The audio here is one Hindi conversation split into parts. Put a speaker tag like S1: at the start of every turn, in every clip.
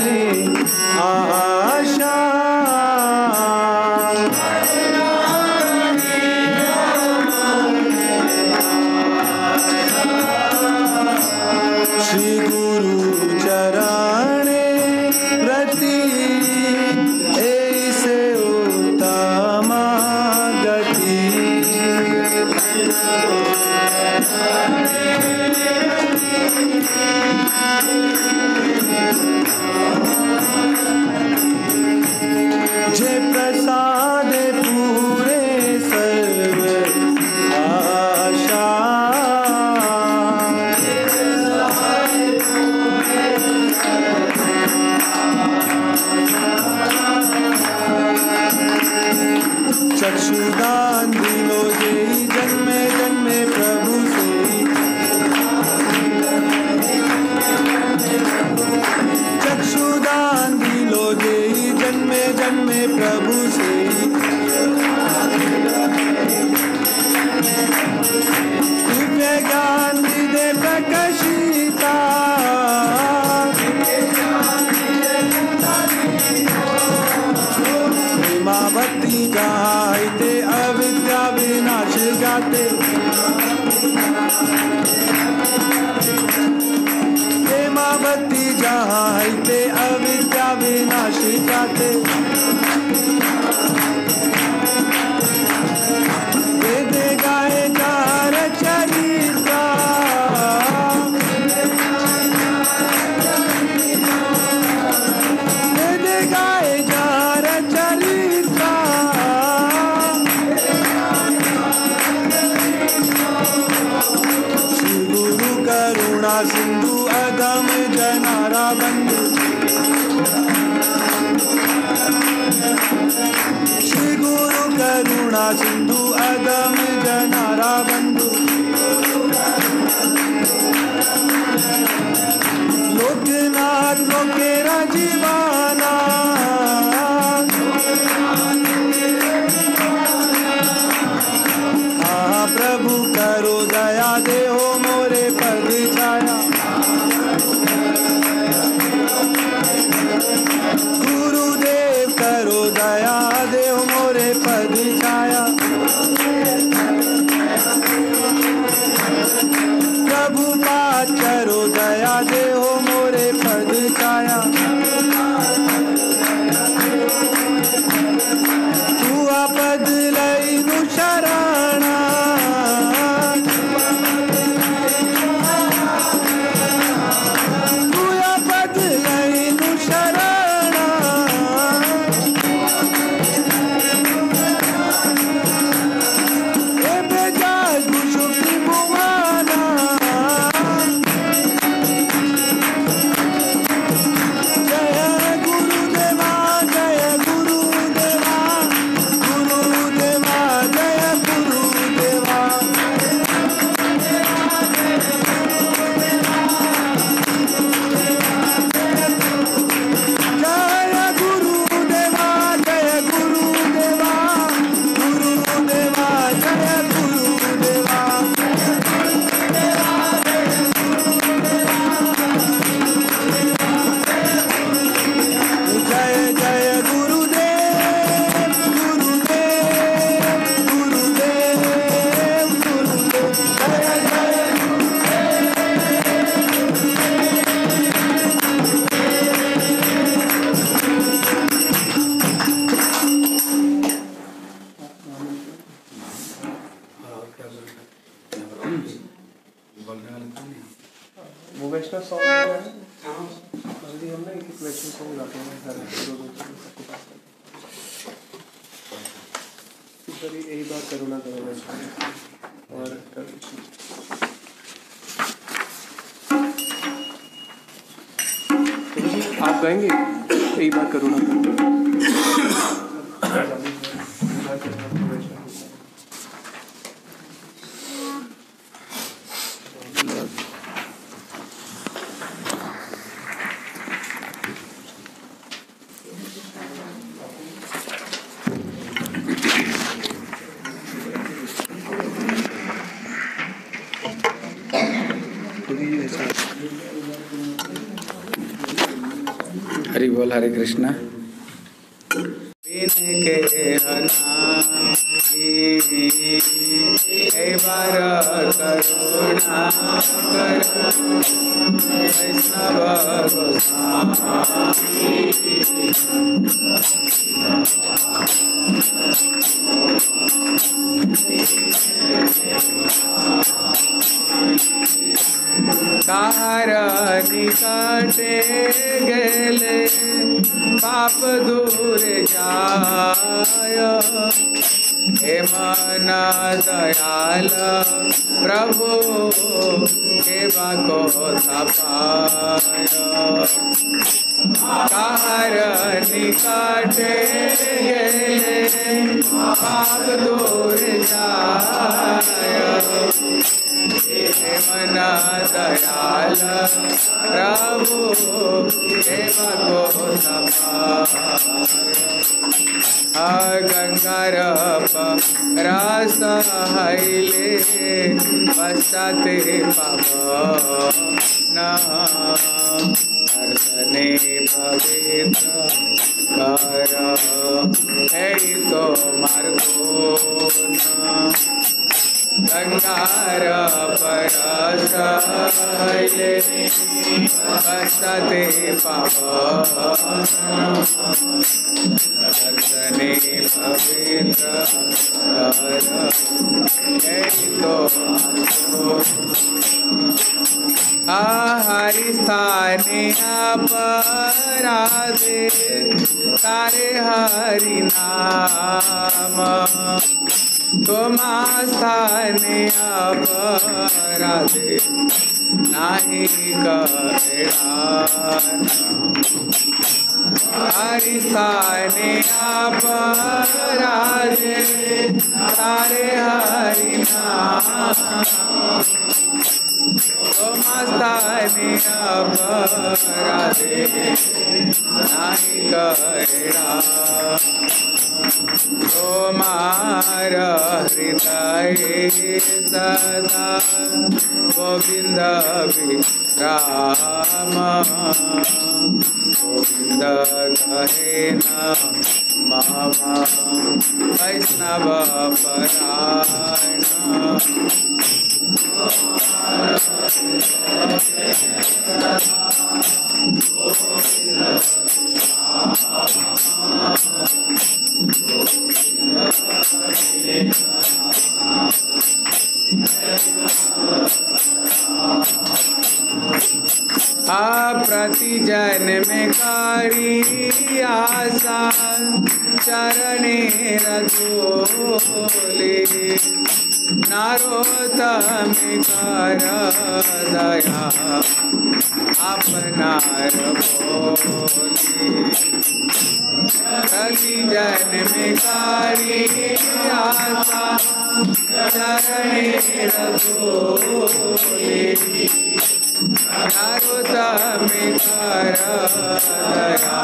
S1: में आशा। श्री गुरु चरणे रति ऐसे उत्तम गति। जय प्रसाद पूरे सर्व आशा। चक्षुदान दिलो देई जन्मे जन्मे प्रभु से। चक्षुदान दिलो देई जन्मे जन्मे प्रभु से। दिव्य ज्ञान दे प्रकाशिता। भक्ति गाते अविद्या विनाश गाते। प्रेमा भक्ति गाते अविद्या विनाश गाते। वेद गाए कार चरिता। वेद गाए कार चरिता। करुणा सिंधु अगम जनारा बंधु। श्री गुरु करुणा सिंधु अगम जनारा बंधु। लोकनाथ लोकेरा जीवाना। प्रभु करो दया दे हो मोरे पद छाया। गुरुदेव करो दया दे हो मोरे पद छाया। प्रभु पाद करो दया दे हो मोरे पद छाया। तू पद लई नु शरणा। वो वैष्णव सॉन्ग है जल्दी हम ना एक वैष्णव सॉन्ग गाते हैं सारे दो सबको पास करते हैं। यही बात करुणा करो वैष्णव और आप गाएंगे यही बात करुणा करो।
S2: हरि बोल, हरे कृष्णा। एक बार करुणा कर वैष्णव कार निकटे गेले पाप दूर जाय, हे मन दयाल प्रभु केवा को पाय। कार निकटे गेले पाप दूर जाय, हे मन दयाल प्रभु केवा को गंगार रस हईले पश्चाते पावन, दर्शने पवित्र कर है तो मार्गोन। गंगार परस हईले पश्चाते पावन, दर्शने पवित्र कर है तो हरि स्थाने अपराधे तारे हरि नाम, तुम स्थाने अपराधे नाही कहरान। हरि स्थाने अपराधे तारे हरि नाम, तुम स्थाने अपराधे नाही कहरान। तुम्हार हृदय सदा गोविंद विराम, गोविंद कहे नमः वैष्णव परायण। प्रति जन्म करी आशा चरणे रजोले, नारोतम कर दया अपनार बोले। प्रति जन्म करी आशा चरणे रजोले, नारोतम कर दया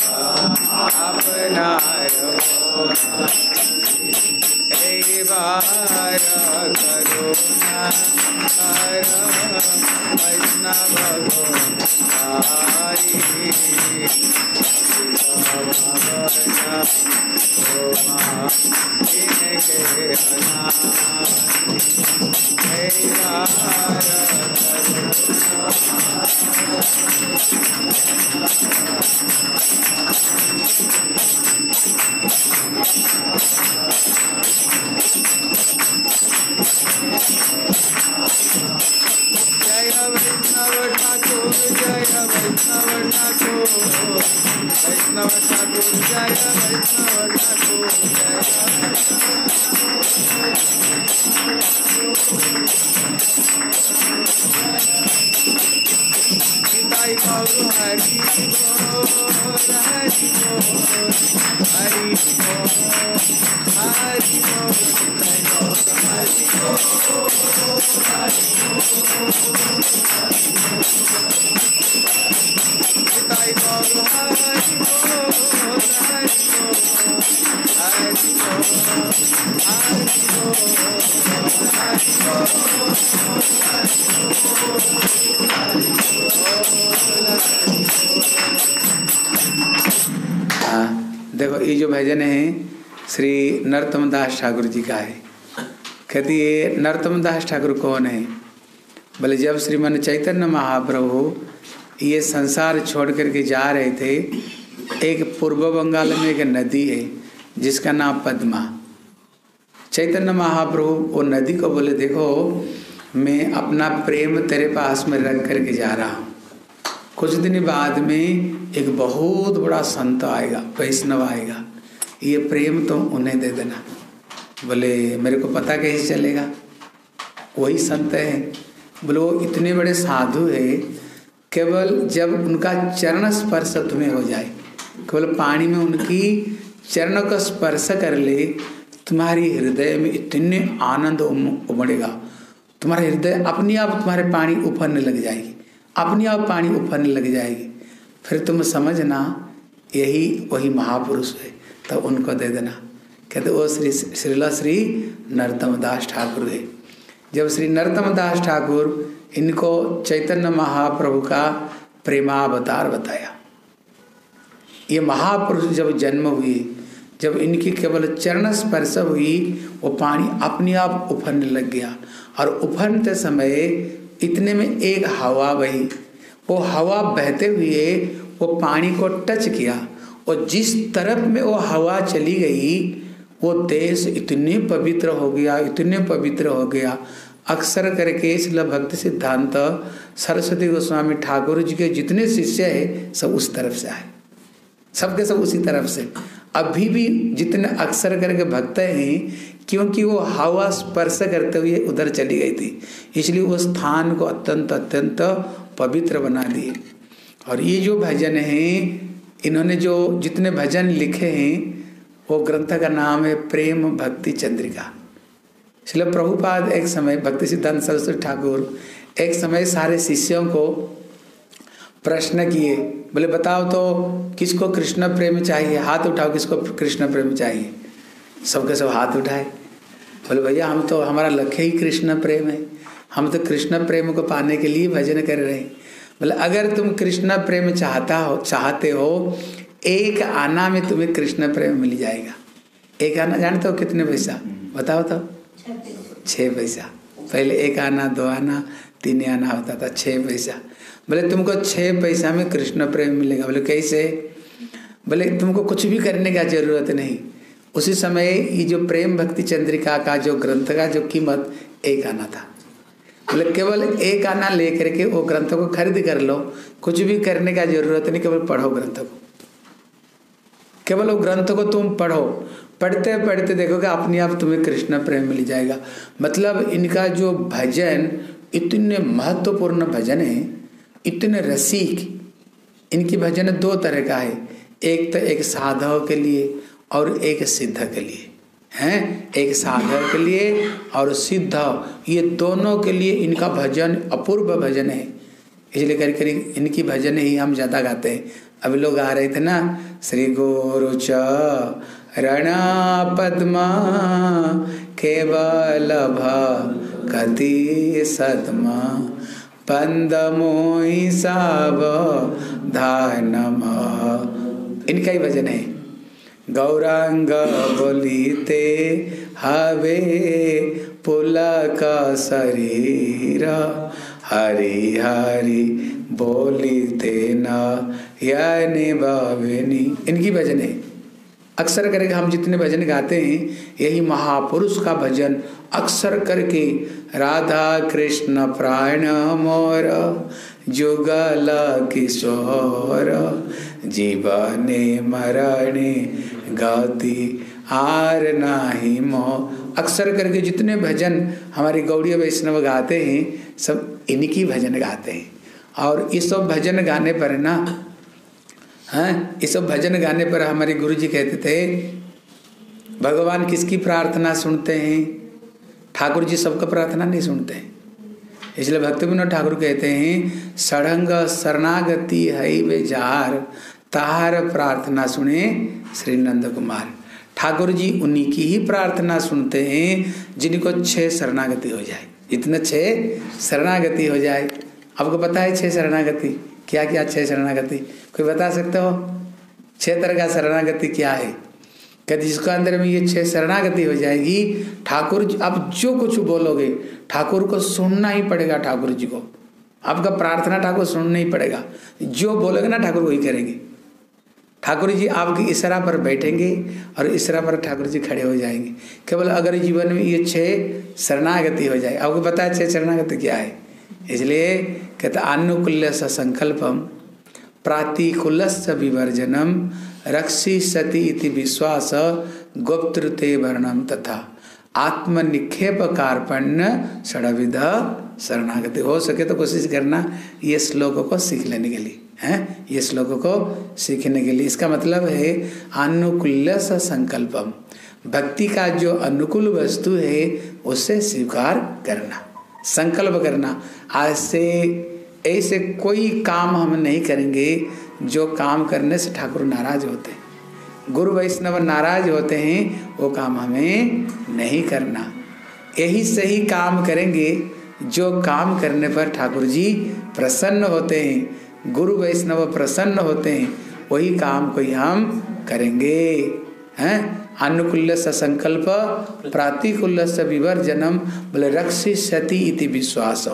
S2: अपनार एक बार करुणा कर वैष्णव हरि जय वैष्णव ठाकुर, जय वैष्णव ठाकुर, वैष्णव ठाकुर जय वैष्णव ठाकुर, जय गौर हरि बोल, हरि बोल, हरि बोल, हरि बोल, जय गौर हरि बोल, हरि जय गौर हरि बोल, हरि बोल, हरि बोल, हरि बोल। देखो ये जो भजन है श्री नरोत्तम दास ठाकुर जी का है। कहती है नरोत्तम दास ठाकुर कौन है? बोले जब श्रीमान चैतन्य महाप्रभु ये संसार छोड़ करके जा रहे थे, एक पूर्व बंगाल में एक नदी है जिसका नाम पद्मा। चैतन्य महाप्रभु वो नदी को बोले देखो मैं अपना प्रेम तेरे पास में रख करके जा रहा हूँ, कुछ दिन बाद में एक बहुत बड़ा संत आएगा, वैष्णव आएगा, ये प्रेम तो उन्हें दे देना। बोले मेरे को पता कैसे चलेगा? वही संत है। बोले वो इतने बड़े साधु है, केवल जब उनका चरण स्पर्श तुम्हें हो जाए, केवल पानी में उनकी चरण का स्पर्श कर ले, तुम्हारी हृदय में इतने आनंद उमड़ेगा, तुम्हारा हृदय अपने आप तुम्हारे पानी उफरने लग जाएगी, अपने आप पानी उफरने लग जाएगी। फिर तुम समझना यही वही महापुरुष है, तो उनको दे देना। कहते वो श्रीला श्री नरोत्तम दास ठाकुर है। जब श्री नरोत्तम दास ठाकुर इनको चैतन्य महाप्रभु का प्रेमावतार बताया। ये महापुरुष जब जन्म हुए, जब इनकी केवल चरण स्पर्श हुई, वो पानी अपने आप उफरने लग गया। और उफरते समय इतने में एक हवा बही, वो हवा बहते हुए वो पानी को टच किया, और जिस तरफ में वो हवा चली गई वो देश इतने पवित्र हो गया, इतने पवित्र हो गया। अक्सर करके श्रील भक्ति सिद्धांत सरस्वती गोस्वामी ठाकुर जी के जितने शिष्य है सब उस तरफ से आए, सबके सब उसी तरफ से। अभी भी जितने अक्सर करके भक्त हैं, क्योंकि वो हवा स्पर्श करते हुए उधर चली गई थी, इसलिए उस स्थान को अत्यंत अत्यंत पवित्र बना दिए। और ये जो भजन हैं, इन्होंने जो जितने भजन लिखे हैं, वो ग्रंथ का नाम है प्रेम भक्ति चंद्रिका। श्रील प्रभुपाद एक समय भक्ति सिद्धांत सरस्वती ठाकुर एक समय सारे शिष्यों को प्रश्न किए, बोले बताओ तो किसको कृष्ण प्रेम चाहिए, हाथ उठाओ किसको कृष्ण प्रेम चाहिए। सबके सब हाथ उठाए। बोले भैया हम तो, हमारा लक्ष्य ही कृष्ण प्रेम है, हम तो कृष्ण प्रेम को पाने के लिए भजन कर रहे हैं। बोले अगर तुम कृष्ण प्रेम चाहते हो, एक आना में तुम्हें कृष्ण प्रेम मिल जाएगा। एक आना जानते हो कितने पैसा? बताओ तो। 6 पैसा। पहले 1 आना, 2 आना, 3 आना होता था, 6 पैसा। बोले तुमको 6 पैसा में कृष्ण प्रेम मिलेगा। बोले कैसे? बोले तुमको कुछ भी करने का जरूरत नहीं। उसी समय ये जो प्रेम भक्ति चंद्रिका का जो ग्रंथ का जो कीमत 1 आना था। बोले केवल 1 आना लेकर के वो ग्रंथ को खरीद कर लो, कुछ भी करने का जरूरत नहीं, केवल पढ़ो ग्रंथ को। केवल वो ग्रंथ को तुम पढ़ो, पढ़ते पढ़ते देखोगे अपने आप तुम्हें कृष्ण प्रेम मिल जाएगा। मतलब इनका जो भजन इतने महत्वपूर्ण भजन है, इतने रसिक। इनकी भजन 2 तरह का है, एक तो एक साधक के लिए और एक सिद्ध के लिए हैं। एक साधक के लिए और सिद्ध, ये दोनों के लिए इनका भजन अपूर्व भजन है। इसलिए करीब इनकी भजन ही हम ज़्यादा गाते हैं। अभी लोग आ रहे थे ना, श्री गुरु चरण पद्मा केवल भक्ति सद्मा पंद मोहि सावधानमा, इनका ही भजन है। गौरांग बोलीते हवे पुलक शरीर, हरि हरि बोलीते न यानी बावेनी, इनकी भजन है। अक्सर करके हम जितने भजन गाते हैं यही महापुरुष का भजन अक्सर करके राधा कृष्ण प्राण मोर जुगल किशोर जीवने मरणे गति आर नाही मोह। अक्सर करके जितने भजन हमारे गौड़ीय वैष्णव गाते हैं सब इन्हीं भजन गाते हैं। और इस सब भजन गाने पर ना, हाँ, इस सब भजन गाने पर हमारे गुरुजी कहते थे भगवान किसकी प्रार्थना सुनते हैं? ठाकुर जी सबका प्रार्थना नहीं सुनते हैं। इसलिए भक्ति विनोद ठाकुर कहते हैं सड़ंग शरणागति है वे जार, तार प्रार्थना सुने श्री नंद कुमार। ठाकुर जी उन्हीं की ही प्रार्थना सुनते हैं जिनको 6 शरणागति हो जाए। इतना 6 शरणागति हो जाए। आपको पता है 6 शरणागति क्या क्या? 6 शरणागति कोई बता सकते हो? छह तरह का शरणागति क्या है? कहते जिसको अंदर में ये छह शरणागति हो जाएगी, ठाकुर आप जो कुछ बोलोगे ठाकुर को सुनना ही पड़ेगा। ठाकुर जी को आपका प्रार्थना ठाकुर सुनना ही पड़ेगा। जो बोलोगे ना ठाकुर वही करेंगे। ठाकुर जी आपकी इशारा पर बैठेंगे और इशारा पर ठाकुर जी खड़े हो जाएंगे। केवल अगर जीवन में ये छह शरणागति हो जाए। आपको पता है छह शरणागति क्या है? इसलिए कहते अनुकूल्यस्य संकल्पम प्रातिकूलस्य विवर्जनम रक्षि सति इति विश्वास गुप्तृते वर्णम तथा आत्मनिक्षेप कार्पण्य षडविध शरणागति। हो सके तो कोशिश करना ये श्लोकों को सीख लेने के लिए हैं, ये श्लोकों को सीखने के लिए। इसका मतलब है अनुकूल्यस्य संकल्पम, भक्ति का जो अनुकूल वस्तु है उसे स्वीकार करना, संकल्प करना। आज से ऐसे कोई काम हम नहीं करेंगे जो काम करने से ठाकुर नाराज होते हैं, गुरु वैष्णव नाराज होते हैं, वो काम हमें नहीं करना। यही सही काम करेंगे जो काम करने पर ठाकुर जी प्रसन्न होते हैं, गुरु वैष्णव प्रसन्न होते हैं, वही काम को हम करेंगे हैं। अनुकूल्यस्य संकल्प प्रातिकूल्यस्य विवर्जनम बोले रक्षिष्यति इति विश्वास।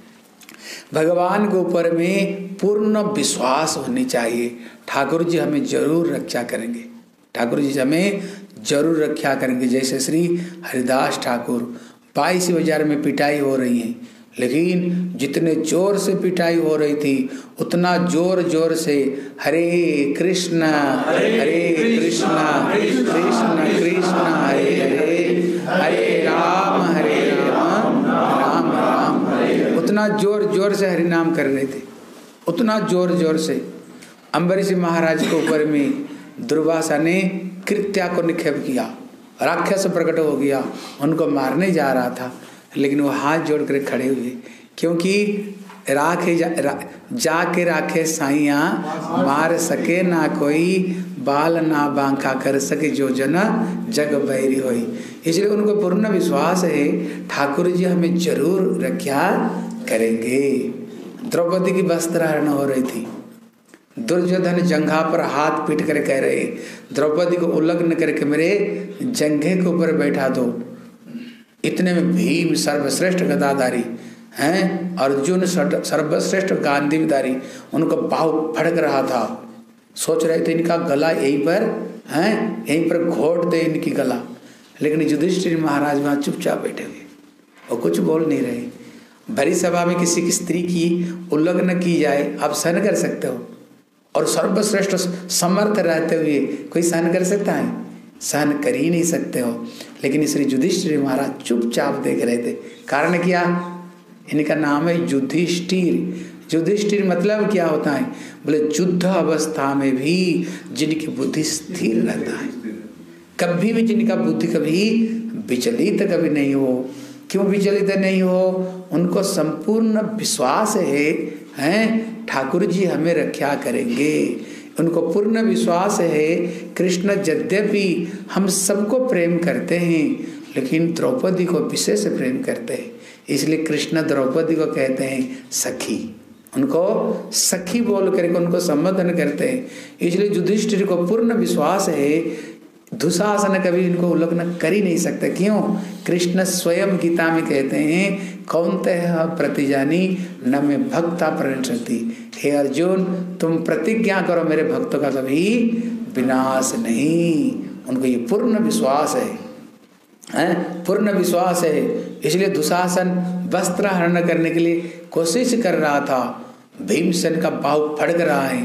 S2: भगवान के ऊपर में पूर्ण विश्वास होनी चाहिए। ठाकुर जी हमें जरूर रक्षा करेंगे, ठाकुर जी हमें जरूर रक्षा करेंगे। जैसे श्री हरिदास ठाकुर 22,000 में पिटाई हो रही है, लेकिन जितने जोर से पिटाई हो रही थी उतना जोर जोर से हरे कृष्ण कृष्ण कृष्ण हरे हरे हरे राम राम राम हरे, उतना जोर जोर से हरि नाम कर रहे थे, उतना जोर जोर से। अम्बरीश महाराज के ऊपर में दुर्वासा ने कृत्या को निक्षेप किया, राक्षस प्रकट हो गया, उनको मारने जा रहा था, लेकिन वो हाथ जोड़ कर खड़े हुए, क्योंकि राखे जाके राखे साइया मार सके ना कोई, बाल ना बांका कर सके जो जना जग बैरी होई। इसलिए उनको पूर्ण विश्वास है ठाकुर जी हमें जरूर रक्षा करेंगे। द्रौपदी की वस्त्रहरण हो रही थी, दुर्योधन जंघा पर हाथ पीट कर कह रहे द्रौपदी को उल्लंघन करके मेरे जंघे के ऊपर बैठा दो। इतने में भीम सर्वश्रेष्ठ गदाधारी हैं, अर्जुन सर्वश्रेष्ठ गांधीधारी, उनको बाहु फड़क रहा था। सोच रहे थे इनका गला यहीं पर हैं, यहीं पर घोट दे इनकी गला, लेकिन युधिष्ठिर महाराज वहाँ चुपचाप बैठे हुए, वो कुछ बोल नहीं रहे। भरी सभा में किसी की स्त्री की उल्लंघन की जाए आप सहन कर सकते हो, और सर्वश्रेष्ठ समर्थ रहते हुए कोई सहन कर सकता है? सहन कर ही नहीं सकते हो। लेकिन श्री युधिष्ठिर महाराज चुपचाप देख रहे थे। कारण क्या? इनका नाम है युधिष्ठिर। युधिष्ठिर मतलब क्या होता है? बोले युद्ध अवस्था में भी जिनकी बुद्धि स्थिर रहता है, कभी भी जिनका बुद्धि कभी विचलित कभी नहीं हो। क्यों विचलित नहीं हो? उनको संपूर्ण विश्वास है ठाकुर जी हमें रक्षा करेंगे। उनको पूर्ण विश्वास है कृष्ण यद्यपि हम सबको प्रेम करते हैं, लेकिन द्रौपदी को विशेष प्रेम करते हैं। इसलिए कृष्ण द्रौपदी को कहते हैं सखी, उनको सखी बोल करके उनको संबोधन करते हैं। इसलिए युधिष्ठिर को पूर्ण विश्वास है दुशासन कभी इनको उल्लंघन कर ही नहीं सकते। क्यों? कृष्ण स्वयं गीता में कहते हैं कौन्तेय प्रतिजानी न में भक्ता प्रणशति। हे अर्जुन तुम प्रतिज्ञा करो मेरे भक्तों का कभी विनाश नहीं। उनको ये पूर्ण विश्वास है, पूर्ण विश्वास है। इसलिए दुशासन वस्त्र हरण करने के लिए कोशिश कर रहा था, भीमसेन का बाहु फड़क रहा है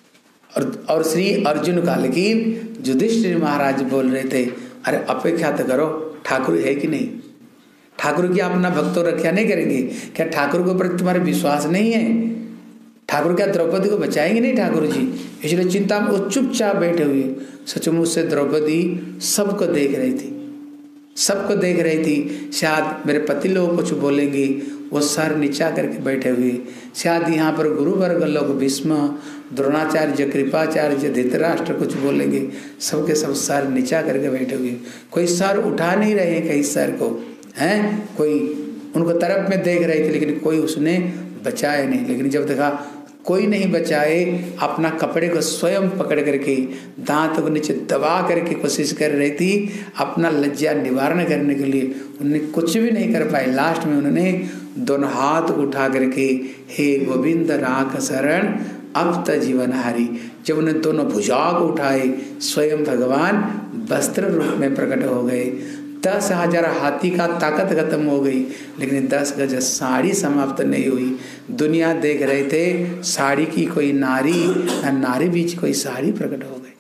S2: और श्री अर्जुन का, लेकिन युधिष्ठिर महाराज बोल रहे थे अरे अपेक्षा तो करो, ठाकुर है कि नहीं? ठाकुर की अपना भक्तों रक्षा नहीं करेंगे क्या? ठाकुर के ऊपर तुम्हारे विश्वास नहीं है? ठाकुर क्या द्रौपदी को बचाएंगे नहीं ठाकुर जी? इसलिए चिंता में वो चुपचाप बैठे हुए। सचमुच से द्रौपदी सबको देख रही थी, सबको देख रही थी। शायद मेरे पति लोग कुछ बोलेंगे, वो सर नीचा करके बैठे हुए। शायद यहाँ पर गुरुवर्ग लोग भीष्म द्रोणाचार्य कृपाचार्य धृतराष्ट्र कुछ बोलेंगे, सबके सब सर नीचा करके बैठे हुए। कोई सर उठा नहीं रहे कहीं सर को हैं, कोई उनको तरफ में देख रहे थे, लेकिन कोई उसने बचाया नहीं। लेकिन जब देखा कोई नहीं बचाए, अपना कपड़े को स्वयं पकड़ करके दांत को नीचे दबा करके कोशिश कर रही थी अपना लज्जा निवारण करने के लिए। उन्होंने कुछ भी नहीं कर पाए। लास्ट में उन्होंने दोनों हाथ उठा करके हे गोविंद राख शरण अब त जीवन हारी, जब उन्हें दोनों भुजाओं को उठाए स्वयं भगवान वस्त्र रूप में प्रकट हो गए। 10,000 हाथी का ताकत खत्म हो गई, लेकिन 10 गज साड़ी समाप्त नहीं हुई। दुनिया देख रहे थे साड़ी की कोई नारी, नारी बीच कोई साड़ी प्रकट हो गई।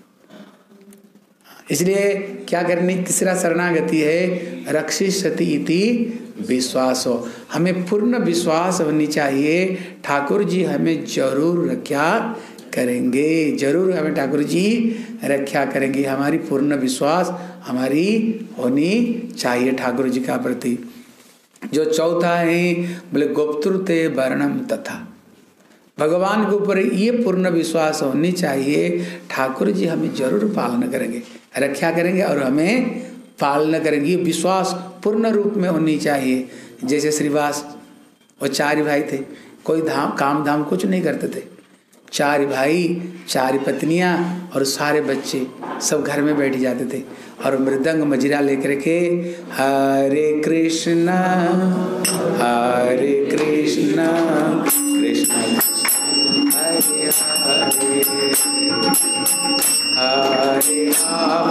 S2: इसलिए क्या करनी, तीसरा शरणागति है रक्षिष्यति इति विश्वास हो। हमें पूर्ण विश्वास होनी चाहिए ठाकुर जी हमें जरूर रक्षा करेंगे, जरूर हमें ठाकुर जी रक्षा करेंगे। हमारी पूर्ण विश्वास हमारी होनी चाहिए ठाकुर जी का प्रति। जो चौथा है बोले गुप्तुते वर्णम तथा, भगवान के ऊपर ये पूर्ण विश्वास होनी चाहिए ठाकुर जी हमें जरूर पालन करेंगे, रक्षा करेंगे और हमें पालना करेंगे। विश्वास पूर्ण रूप में होनी चाहिए। जैसे श्रीवास वो 4 भाई थे, कोई काम धाम कुछ नहीं करते थे। 4 भाई 4 पत्नियां और सारे बच्चे सब घर में बैठ जाते थे और मृदंग मजिरा लेकर के हरे कृष्णा कृष्ण हरे हरे हरे राम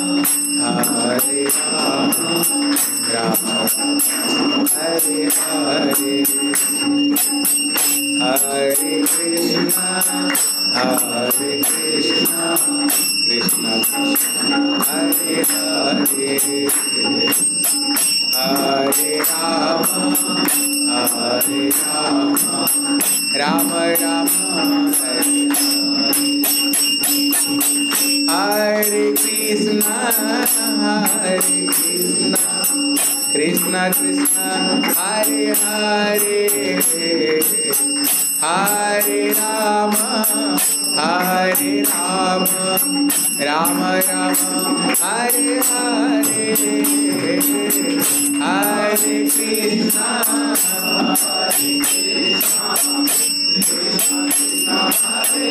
S2: राम हरे हरे हरे कृष्णा कृष्ण हरे हरे हरे राम राम राम हरे कृष्णा कृष्ण कृष्ण हरे हरे हरे राम राम राम हरे हरे हरे कृष्णा हरे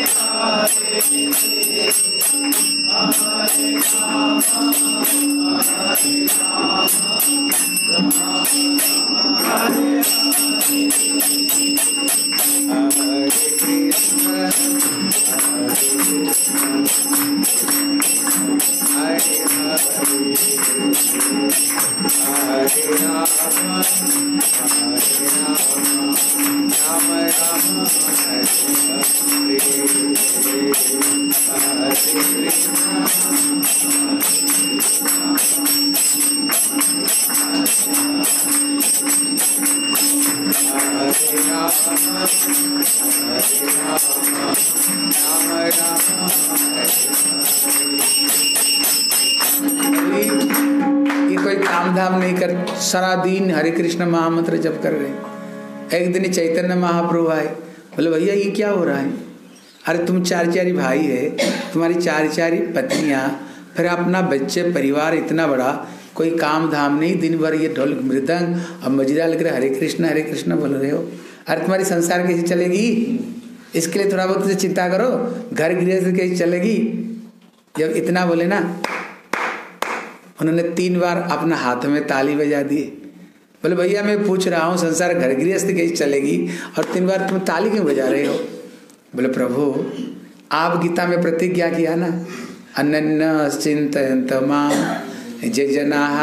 S2: कोई काम धाम नहीं कर, सारा दिन हरे कृष्ण महामंत्र जप कर रहे। एक दिन चैतन्य महाप्रभु आए, बोले भैया ये क्या हो रहा है? अरे तुम 4 भाई है, तुम्हारी 4 पत्नियां, फिर अपना बच्चे परिवार इतना बड़ा, कोई काम धाम नहीं, दिन भर ये ढोल मृदंग और मजिरा लेकर हरे कृष्ण बोल रहे हो। अरे तुम्हारी संसार कैसे चलेगी? इसके लिए थोड़ा बहुत चिंता करो, घर गृहस्थ कैसे चलेगी? जब इतना बोले ना, उन्होंने 3 बार अपना हाथ में ताली बजा दिए। बोले भैया मैं पूछ रहा हूँ संसार घर गृहस्थ कैसे चलेगी और 3 बार तुम ताली क्यों बजा रहे हो? बोले प्रभु आप गीता में प्रतिज्ञा किया ना, अनन्य चिंतयन्त मां जे जनाः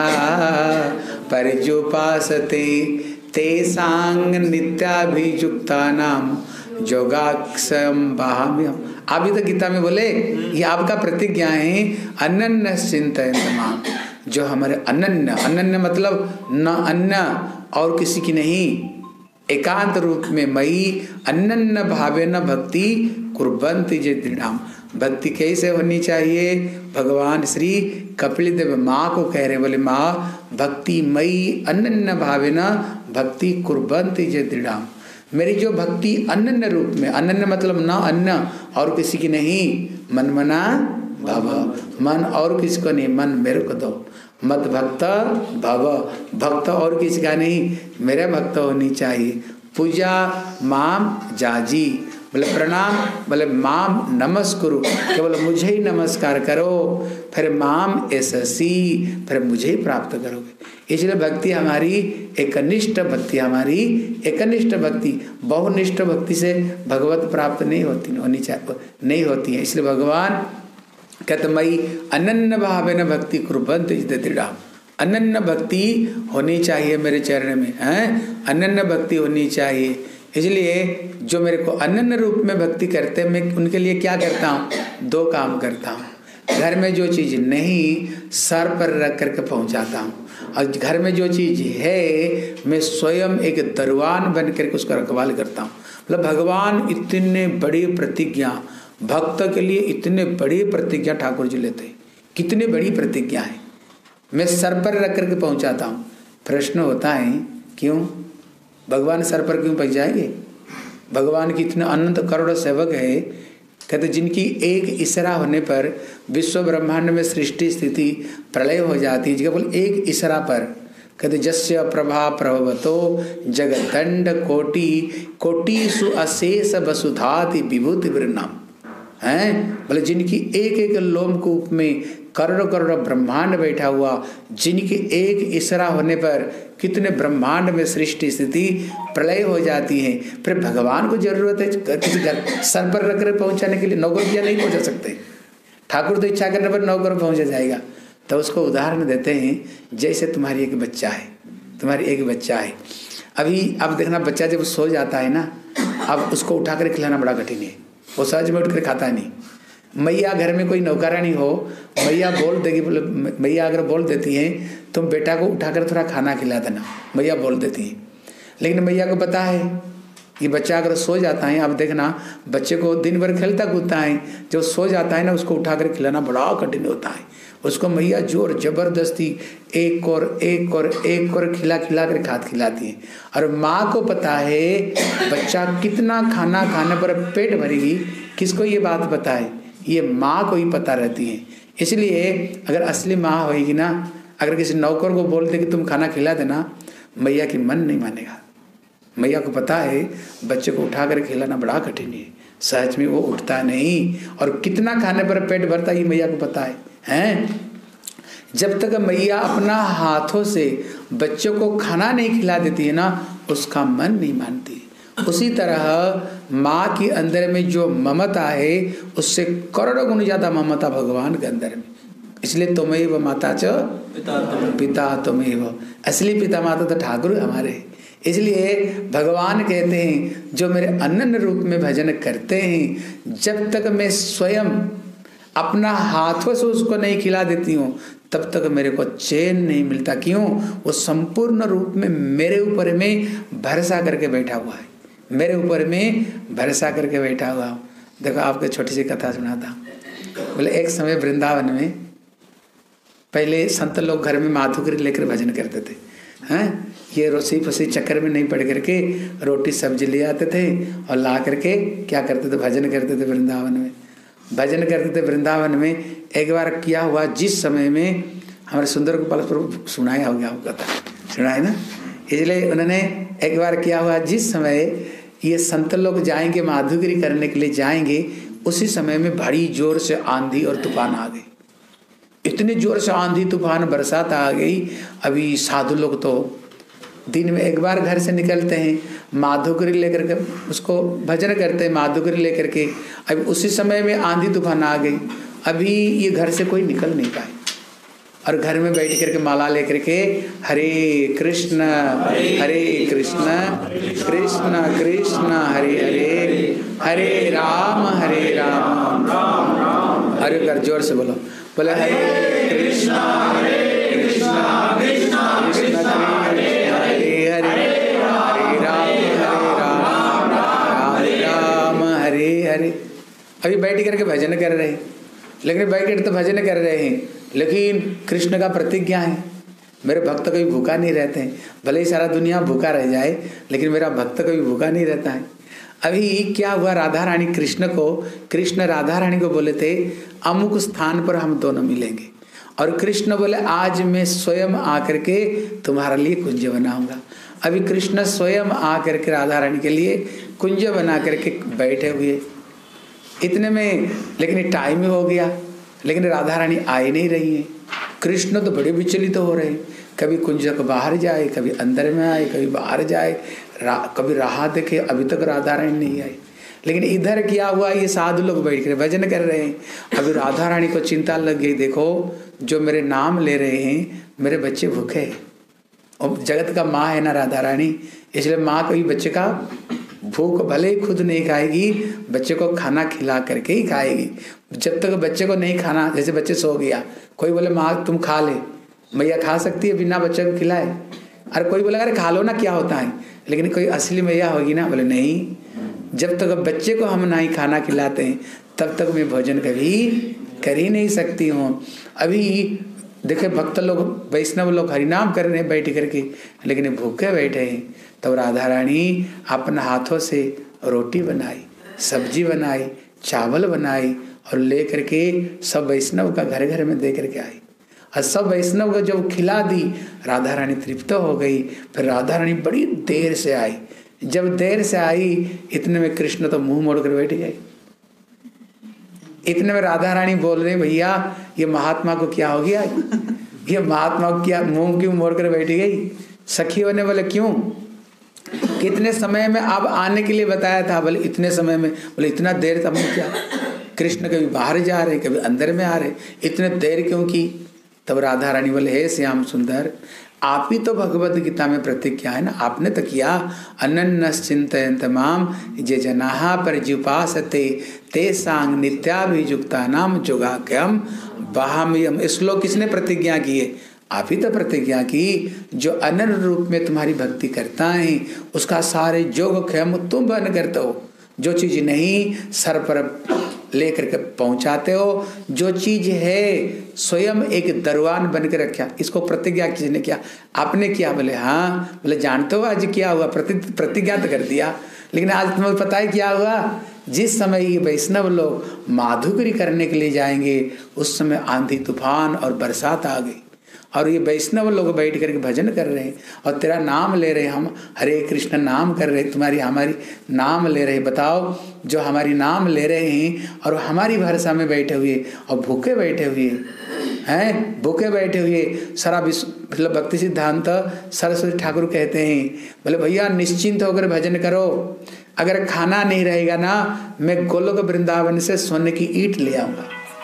S2: परिजोपासते तेषां नित्याभियुक्तानां योगाक्षयं वहाम्यहम्। आप भी तो गीता में बोले ये आपका प्रतिज्ञा है, अनन्य चिंतयन्त मां, जो हमारे अनन्य मतलब न अन्य और किसी की नहीं, एकांत रूप में मई अनन्य भावेन भक्ति कुर्वन्ति जे दृढ़ाम। भक्ति कैसे होनी चाहिए? भगवान श्री कपिल देव माँ को कह रहे, बोले माँ भक्ति मई अनन्य भावेन भक्ति कुर्वन्ति जे दृढ़ाम। मेरी जो भक्ति अनन्य रूप में, अनन्य मतलब न अन्य और किसी की नहीं, मन मना भव, मन और किसी को नहीं, मन मेरे को दो। मत भक्त भव, भक्त और किसी का नहीं, मेरे भक्त होनी चाहिए। पूजा माम जाजी, बोले प्रणाम, बोले माम नमस्कुरु, केवल मुझे ही नमस्कार करो, फिर माम एससी, फिर मुझे ही प्राप्त करोगे। इसलिए भक्ति हमारी एकनिष्ठ भक्ति, हमारी एकनिष्ठ भक्ति, बहुनिष्ठ भक्ति से भगवत प्राप्त नहीं होती है। इसलिए भगवान कहते मई अनन्य भावेन भक्ति कुर्वन्ति दृढ़ा, अनन्य भक्ति होनी चाहिए मेरे चरण में, हैं, अनन्य भक्ति होनी चाहिए। इसलिए जो मेरे को अनन्य रूप में भक्ति करते हैं, मैं उनके लिए क्या करता हूँ, 2 काम करता हूँ। घर में जो चीज़ नहीं, सर पर रख करके पहुँचाता हूँ, और घर में जो चीज़ है मैं स्वयं एक दरवान बन करके उसका रखवाल करता हूँ। मतलब भगवान इतने बड़ी प्रतिज्ञा, भक्त के लिए इतने बड़ी प्रतिज्ञा ठाकुर जी लेते हैं, कितनी बड़ी प्रतिज्ञा है, मैं सर पर रख करके पहुँचाता हूँ। प्रश्न होता है क्यों भगवान सर पर क्यों पहुँच जाएंगे? भगवान की इतने अनंत करोड़ सेवक है, कहते जिनकी एक इशारा होने पर विश्व ब्रह्मांड में सृष्टि स्थिति प्रलय हो जाती है। केवल एक इशारा पर, कहते जस्य प्रभा प्रभवतो जगदंड कोटि कोटिषु अशेष वसुधाति विभूति वृणाम, हैं, बोले जिनकी एक एक लोमकूप में करोड़ों करोड़ ब्रह्मांड बैठा हुआ, जिनके एक इशारा होने पर कितने ब्रह्मांड में सृष्टि स्थिति प्रलय हो जाती है। फिर भगवान को जरूरत है किसी घर सर पर रख कर पहुंचाने के लिए? नौकर दिया नहीं पहुंचा सकते, ठाकुर तो इच्छा करने पर नौकर पहुंचा जाएगा। तो उसको उदाहरण देते हैं, जैसे तुम्हारी एक बच्चा है, तुम्हारी एक बच्चा है, अभी अब देखना बच्चा जब सो जाता है ना, अब उसको उठा कर खिलाना बड़ा कठिन है, वो सहज में उठ कर खाता नहीं। मैया घर में कोई नौकरानी हो, मैया बोल देगी, बोले मैया अगर बोल देती है तुम बेटा को उठाकर थोड़ा खाना खिला देना, मैया बोल देती है। लेकिन मैया को पता है कि बच्चा अगर सो जाता है, आप देखना बच्चे को दिन भर खेलता कूदता है, जब सो जाता है ना उसको उठाकर खिलाना बड़ा कठिन होता है। उसको मैया जोर जबरदस्ती एक और खिला कर खिलाती है। और माँ को पता है बच्चा कितना खाना खाने पर पेट भरेगी, किसको ये बात पता है? ये माँ को ही पता रहती है। इसलिए अगर असली माँ होगी ना, अगर किसी नौकर को बोल दे कि तुम खाना खिला देना, मैया की मन नहीं मानेगा। मैया को पता है बच्चे को उठा कर खिलाना बड़ा कठिन है, सहज में वो उठता नहीं, और कितना खाने पर पेट भरता है मैया को पता है, हैं? जब तक मैया अपना हाथों से बच्चों को खाना नहीं खिला देती है ना, उसका मन नहीं मानती। उसी तरह माँ के अंदर में जो ममता है उससे करोड़ों गुना ज्यादा ममता भगवान के अंदर में। इसलिए तुम्हें माता च पिता तुम्हें, असली पिता माता तो ठाकुर हमारे। इसलिए भगवान कहते हैं जो मेरे अनन्य रूप में भजन करते हैं, जब तक मैं स्वयं अपना हाथों से उसको नहीं खिला देती हूँ तब तक मेरे को चैन नहीं मिलता। क्यों? वो संपूर्ण रूप में मेरे ऊपर में भरोसा करके बैठा हुआ है, मेरे ऊपर में भरोसा करके बैठा हुआ। देखो आपको छोटी सी कथा सुनाता। बोले एक समय वृंदावन में पहले संत लोग घर में माधुकरी लेकर भजन करते थे, हैं? ये रोसी फसी चक्कर में नहीं पड़ करके रोटी सब्जी ले आते थे और ला करके क्या करते थे, भजन करते थे वृंदावन में। भजन करते थे वृंदावन में। एक बार किया हुआ, जिस समय में हमारे सुंदर गोपाल प्रभु सुनाया हो गया कथा, सुना है ना, इसलिए उन्होंने एक बार किया हुआ, जिस समय ये संत लोग जाएंगे माधुकरी करने के लिए जाएंगे, उसी समय में बड़ी जोर से आंधी और तूफान आ गई। इतनी जोर से आंधी तूफान बरसात आ गई। अभी साधु लोग तो दिन में एक बार घर से निकलते हैं, माधुकरी लेकर के उसको भजन करते हैं, माधुकरी लेकर के। अभी उसी समय में आंधी तूफान आ गई। अभी ये घर से कोई निकल नहीं पाए और घर में बैठ करके माला लेकर के हरे कृष्ण कृष्ण कृष्ण हरे हरे, हरे राम हरे कर जोर से बोलो, बोले हरे कृष्ण कृष्ण कृष्ण हरे हरे, हरे राम राम हरे हरे। अभी बैठ करके भजन कर रहे हैं, लेकिन बैठ कर तो भजन कर रहे हैं, लेकिन कृष्ण का प्रतिज्ञा है, मेरे भक्त कभी भूखा नहीं रहते हैं। भले ही सारा दुनिया भूखा रह जाए, लेकिन मेरा भक्त कभी भूखा नहीं रहता है। अभी क्या हुआ, राधा रानी कृष्ण राधा रानी को बोले थे अमुक स्थान पर हम दोनों मिलेंगे, और कृष्ण बोले आज मैं स्वयं आकर के तुम्हारे लिए कुंज बनाऊंगा। अभी कृष्ण स्वयं आकर के राधा रानी के लिए कुंज बना करके बैठे हुए। इतने में लेकिन टाइम हो गया, लेकिन राधा रानी आई नहीं रही है। कृष्ण तो बड़े विचलित हो रहे हैं, कभी कुंज को बाहर जाए, कभी अंदर में आए, कभी बाहर जाए, कभी राह देखे, अभी तक राधा रानी नहीं आई। लेकिन इधर क्या हुआ, ये साधु लोग बैठ कर भजन कर रहे हैं। अभी राधा रानी को चिंता लग गई, देखो जो मेरे नाम ले रहे हैं मेरे बच्चे भूखे हैं। और जगत का माँ है ना राधा रानी, इसलिए माँ कभी बच्चे का भूख भले ही खुद नहीं खाएगी, बच्चे को खाना खिला करके ही खाएगी। जब तक बच्चे को नहीं खाना, जैसे बच्चे सो गया, कोई बोले माँ तुम खा ले, मैया खा सकती है बिना बच्चे को खिलाए? अरे कोई बोले अरे खा लो ना क्या होता है, लेकिन कोई असली मैया होगी ना, बोले नहीं, जब तक बच्चे को हम नहीं खाना खिलाते हैं तब तक मैं भोजन कभी कर ही नहीं सकती हूँ। अभी देखे भक्त लोग, वैष्णव लोग हरिनाम कर रहे हैं बैठ करके, लेकिन भूखे बैठे हैं। तब राधा रानी अपने हाथों से रोटी बनाई, सब्जी बनाई, चावल बनाई और ले करके सब वैष्णव का घर घर में दे करके आई। और सब वैष्णव को जब खिला दी, राधा रानी तृप्त हो गई। फिर राधा रानी बड़ी देर से आई। जब देर से आई, इतने में कृष्ण तो मुंह मोड़ कर बैठ गए। इतने में राधा रानी बोल रहे भैया ये महात्मा को क्या हो गया, ये महात्मा को क्या मुंह क्यों मोड़ कर बैठ गई? सखियों ने बोले क्यों, कितने समय में आप आने के लिए बताया था? बोले इतने समय में। बोले इतना देर तब क्या, कृष्ण कभी बाहर जा रहे कभी अंदर में आ रहे, इतने देर क्यों की? तब राधा रानी बोले हे श्याम सुंदर, आप ही तो भगवद गीता में प्रतिज्ञा है ना, आपने तो किया अनन्यस चिंतयन्त माम जे जनाः पर्युपासते ते सांग नित्याभियुक्ता नाम जोगाख्यम बहाम्यहम्। श्लोक किसने प्रतिज्ञा की है? आप ही तो प्रतिज्ञा की, जो अनन्य रूप में तुम्हारी भक्ति करता है उसका सारे जोगक्षेम तुम बन करते हो। जो चीज नहीं सर पर लेकर के पहुंचाते हो, जो चीज है स्वयं एक दरवान बन के रखा, इसको प्रतिज्ञा किसने किया? आपने किया। बोले हाँ। बोले जानते हो आज क्या हुआ? प्रतिज्ञा तो कर दिया, लेकिन आज तुम्हें पता है क्या हुआ? जिस समय ये वैष्णव लोग माधुकरी करने के लिए जाएंगे, उस समय आंधी तूफान और बरसात आ गई, और ये वैष्णव लोग बैठ करके भजन कर रहे हैं और तेरा नाम ले रहे हैं, हम हरे कृष्ण नाम कर रहे हैं, तुम्हारी हमारी नाम ले रहे हैं। बताओ, जो हमारी नाम ले रहे हैं और हमारी भरसा में बैठे हुए और भूखे बैठे हुए हैं, भूखे बैठे हुए सारा विश्व, मतलब भक्ति सिद्धांत सरस्वती ठाकुर कहते हैं, बोले भैया निश्चिंत होकर भजन करो, अगर खाना नहीं रहेगा ना, मैं गोलोक वृंदावन से सोने की ईंट ले आऊंगा।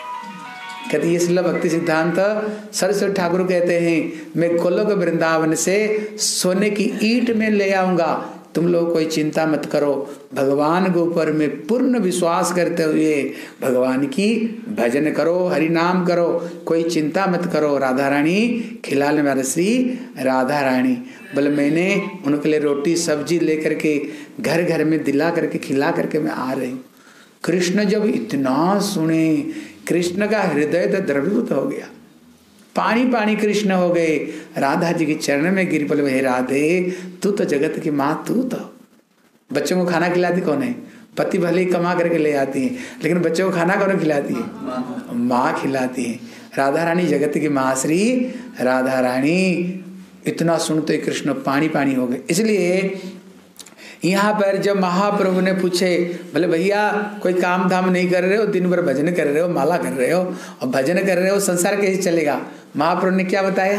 S2: कहते ये श्रील भक्ति सिद्धांत सरस्वती ठाकुर कहते हैं, मैं गोलोक वृंदावन से सोने की ईंट में ले आऊंगा, तुम लोग कोई चिंता मत करो। भगवान के ऊपर में पूर्ण विश्वास करते हुए भगवान की भजन करो, हरि नाम करो, कोई चिंता मत करो। राधा रानी खिलाने वाले श्री राधा रानी बोले मैंने उनके लिए रोटी सब्जी लेकर के घर घर में दिला करके खिला करके मैं आ रही हूँ। कृष्ण जब इतना सुने, कृष्ण का हृदय तो द्रवीभूत हो गया, पानी पानी कृष्ण हो गए, राधा जी के चरण में गिर पड़े। हे राधे, तू तो जगत की माँ, तू तो बच्चों को खाना खिलाती कौन है? पति भले ही कमा करके ले आती है, लेकिन बच्चों को खाना कौन खिलाती है? माँ खिलाती है। राधा रानी जगत की माँ श्री राधा रानी। इतना सुनते कृष्ण पानी पानी हो गए। इसलिए यहाँ पर जब महाप्रभु ने पूछे, बोले भैया कोई काम धाम नहीं कर रहे हो, दिन भर भजन कर रहे हो, माला कर रहे हो और भजन कर रहे हो, संसार कैसे चलेगा? महाप्रभु ने क्या बताया?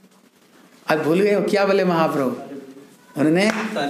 S2: अब भूल गए हो क्या बोले महाप्रभु? उन्होंने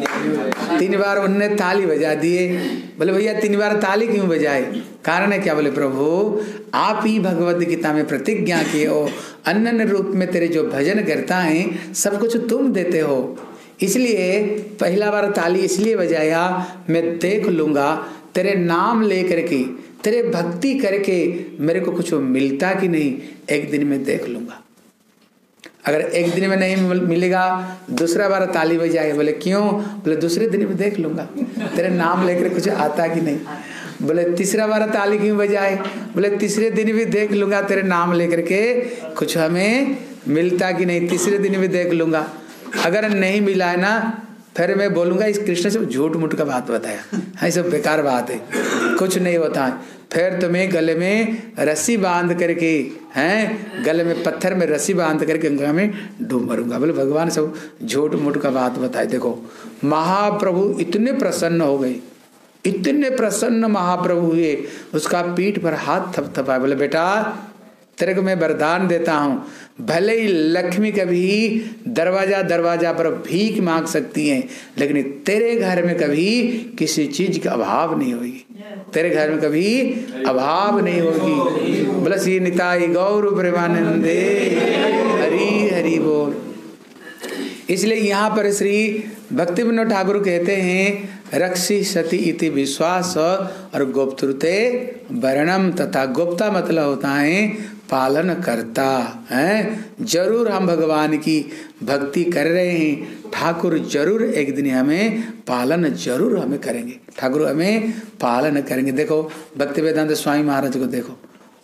S2: 3 बार उन्होंने ताली बजा दिए। बोले भैया 3 बार ताली क्यों बजाए? कारण है क्या? बोले प्रभु आप ही भगवद गीता में प्रतिज्ञा किए हो, अनन्य रूप में तेरे जो भजन करता है सब कुछ तुम देते हो, इसलिए पहला बार ताली इसलिए बजाया, मैं देख लूंगा तेरे नाम ले करके, तेरे भक्ति करके मेरे को कुछ मिलता कि नहीं, एक दिन में देख लूंगा। अगर एक दिन में नहीं मिलेगा, दूसरा बार ताली बजाए। बोले क्यों? बोले दूसरे दिन में देख लूंगा तेरे नाम लेकर कुछ आता कि नहीं। बोले तीसरा बार ताली क्यों बजाए? बोले तीसरे दिन भी देख लूंगा तेरे नाम लेकर के कुछ हमें मिलता कि नहीं, तीसरे दिन भी देख लूंगा। अगर नहीं मिला है ना, फिर मैं बोलूंगा इस कृष्ण से झूठ मूठ का बात बताया है, सब बेकार बात है, कुछ नहीं होता है। फिर तुम्हें गले में रस्सी बांध करके, हैं गले में पत्थर में रस्सी बांध करके गंगा में डूब मरूंगा। बोले भगवान सब झूठ मूठ का बात बताए। देखो महाप्रभु इतने प्रसन्न हो गए, इतने प्रसन्न महाप्रभु हुए, उसका पीठ पर हाथ थपथपाए, बोले बेटा तेरे को मैं वरदान देता हूँ, भले ही लक्ष्मी कभी दरवाजा दरवाजा पर भीख मांग सकती हैं, लेकिन तेरे घर में कभी किसी चीज का अभाव नहीं होगी, तेरे घर में कभी अभाव नहीं होगी। बोले श्री निताई गौर प्रेमानंदे, हरि हरि बोल। इसलिए यहाँ पर श्री भक्ति विनोद ठाकुर कहते हैं रक्षी सती इति विश्वास और गुप्तृते वर्णम, तथा गुप्ता मतलब होता है पालन करता है। जरूर हम भगवान की भक्ति कर रहे हैं, ठाकुर जरूर एक दिन हमें पालन जरूर हमें करेंगे, ठाकुर हमें पालन करेंगे। देखो भक्ति वेदांत स्वामी महाराज को देखो,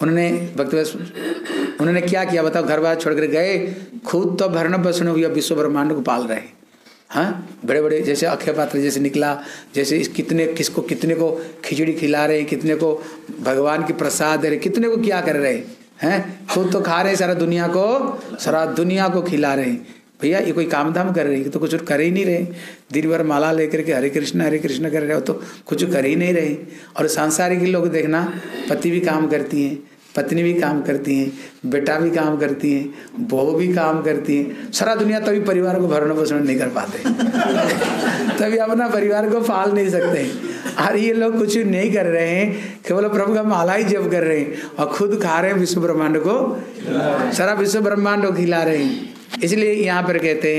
S2: उन्होंने क्या किया बताओ, घर बार छोड़ कर गए, खुद तो भरण पोषण हुआ, विश्व ब्रह्मांड को पाल रहे हैं। हाँ, बड़े बड़े जैसे अक्षय पात्र जैसे निकला, जैसे कितने को खिचड़ी खिला रहे हैं, कितने को भगवान की प्रसाद दे रहे, कितने को क्या कर रहे हैं, खुद तो खा रहे हैं, सारा दुनिया को खिला रहे हैं। भैया ये कोई काम धाम कर रहे हैं तो कुछ कर ही नहीं रहे, दिन भर माला लेकर के हरे कृष्ण कर रहे हो तो कुछ कर ही नहीं रहे। और सांसारिक लोग देखना, पति भी काम करती हैं, पत्नी भी काम करती हैं, बेटा भी काम करती हैं, बहू भी काम करती हैं, सारा दुनिया तभी परिवार को भरण पोषण नहीं कर पाते तभी अपना परिवार को पाल नहीं सकते। और ये लोग कुछ नहीं कर रहे हैं, केवल प्रभु का माला ही जप कर रहे हैं और खुद खा रहे हैं, विश्व ब्रह्मांड को, सारा विश्व ब्रह्मांड को खिला रहे हैं। इसलिए यहाँ पर कहते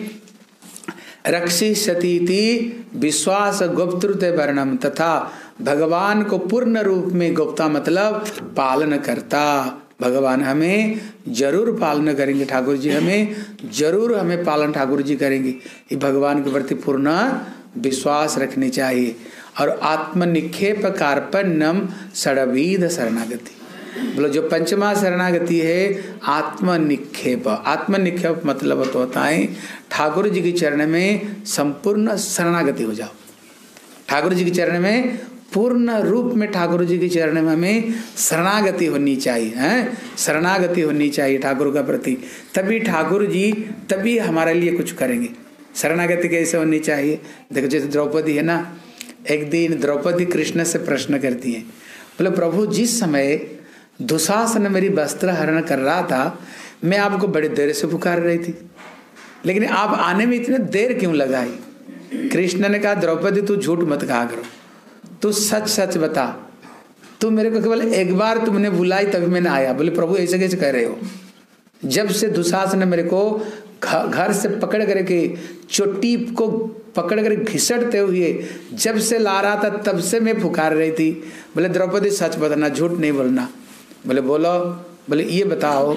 S2: हैं रक्षी सतीति विश्वास गुप्तृते वर्णम, तथा भगवान को पूर्ण रूप में, गुप्ता मतलब पालन करता, भगवान हमें जरूर पालन करेंगे, ठाकुर जी हमें जरूर हमें पालन ठाकुर जी करेंगे। ये भगवान के प्रति पूर्ण विश्वास रखनी चाहिए। और आत्मनिक्षेप कार्पण्यम षड्विध शरणागति, बोलो जो पंचमा शरणागति है आत्मनिक्षेप। आत्मनिक्षेप मतलब तो होता है ठाकुर जी के चरण में संपूर्ण शरणागति हो जाओ, ठाकुर जी के चरण में पूर्ण रूप में, ठाकुर जी के चरण में हमें शरणागति होनी चाहिए, हैं, शरणागति होनी चाहिए ठाकुर का प्रति, तभी ठाकुर जी तभी हमारे लिए कुछ करेंगे। शरणागति कैसे होनी चाहिए, देखो जैसे द्रौपदी है ना, एक दिन द्रौपदी कृष्ण से प्रश्न करती है, बोले प्रभु जिस समय दुशासन मेरी वस्त्र हरण कर रहा था, मैं आपको बड़ी देर से पुकार रही थी, लेकिन आप आने में इतने देर क्यों लगाई। कृष्ण ने कहा द्रौपदी तू झूठ मत कहा करो, तू सच सच बता, तू मेरे को केवल एक बार तुमने बुलाई तभी मैंने आया। बोले प्रभु ऐसे कैसे कह रहे हो, जब से दुशासन ने मेरे को घर से पकड़ करके चोटी को पकड़ कर घिसटते हुए जब से ला रहा था तब से मैं पुकार रही थी। बोले द्रौपदी सच बताना, झूठ नहीं बोलना। बोले बोलो, बोले ये बताओ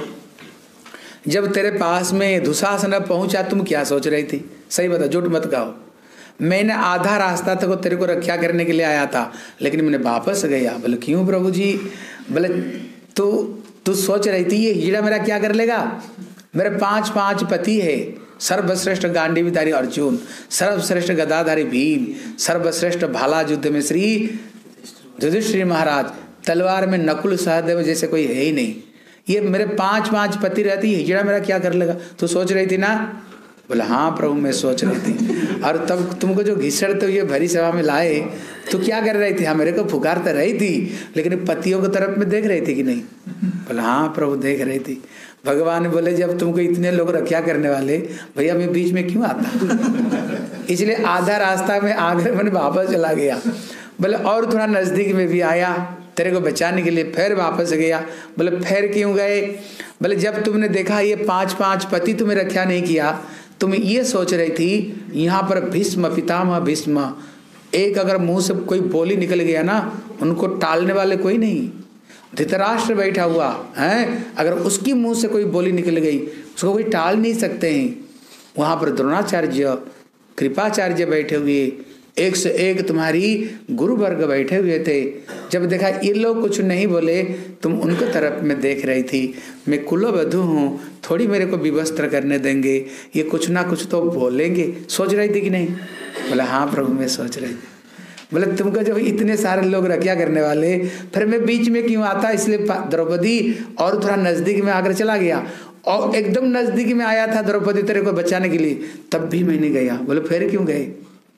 S2: जब तेरे पास में दुशासन पहुंचा तुम क्या सोच रही थी, सही बता, झूठ मत कहो। मैंने आधा रास्ता तक तेरे को रक्षा करने के लिए आया था, लेकिन मैंने वापस गया। बोले क्यों प्रभु जी। बोले तू सोच रही थी ये हीरा मेरा क्या कर लेगा, मेरे 5 पति है, सर्वश्रेष्ठ गांडीवधारी अर्जुन, सर्वश्रेष्ठ गदाधारी भीम, सर्वश्रेष्ठ भाला युद्ध में श्री युधिष्ठिर महाराज, तलवार में नकुल सहदेव जैसे कोई है ही नहीं, ये मेरे 5 पति रहती, हीरा मेरा क्या कर लेगा, तू सोच रही थी ना। बोला हाँ प्रभु मैं सोच रही थी। और तब तुमको जो घिसटते हुए भरी सभा में लाए तो क्या कर रही थी, हाँ मेरे को पुकार तो रही थी, लेकिन पतियों की तरफ में देख रही थी कि नहीं। बोला हाँ प्रभु देख रही थी। भगवान बोले जब तुमको इतने लोग रक्षा करने वाले, भैया मैं बीच में क्यों आता। इसलिए आधा रास्ता में आकर मैंने वापस चला गया। बोले और थोड़ा नजदीक में भी आया तेरे को बचाने के लिए, फिर वापस गया। बोले फिर क्यों गए। बोले जब तुमने देखा ये 5 पति तुम्हें रक्षा नहीं किया, तुम ये सोच रही थी यहाँ पर भीष्म पितामह भीष्म, एक अगर मुंह से कोई बोली निकल गया ना उनको टालने वाले कोई नहीं। धृतराष्ट्र बैठा हुआ है, अगर उसकी मुंह से कोई बोली निकल गई उसको कोई टाल नहीं सकते हैं। वहाँ पर द्रोणाचार्य कृपाचार्य बैठे हुए, एक से एक तुम्हारी गुरु वर्ग बैठे हुए थे। जब देखा ये लोग कुछ नहीं बोले, तुम उनके तरफ में देख रही थी, मैं कुलवधू हूँ, थोड़ी मेरे को विवस्त्र करने देंगे, ये कुछ ना कुछ तो बोलेंगे, सोच रही थी कि नहीं। बोला हाँ प्रभु मैं सोच रही थी। बोले तुमको जब इतने सारे लोग रक्षा करने वाले, फिर मैं बीच में क्यों आता। इसलिए द्रौपदी और थोड़ा नजदीक में आकर चला गया, और एकदम नजदीक में आया था द्रौपदी तेरे को बचाने के लिए, तब भी मैं नहीं गया। बोले फिर क्यों गए।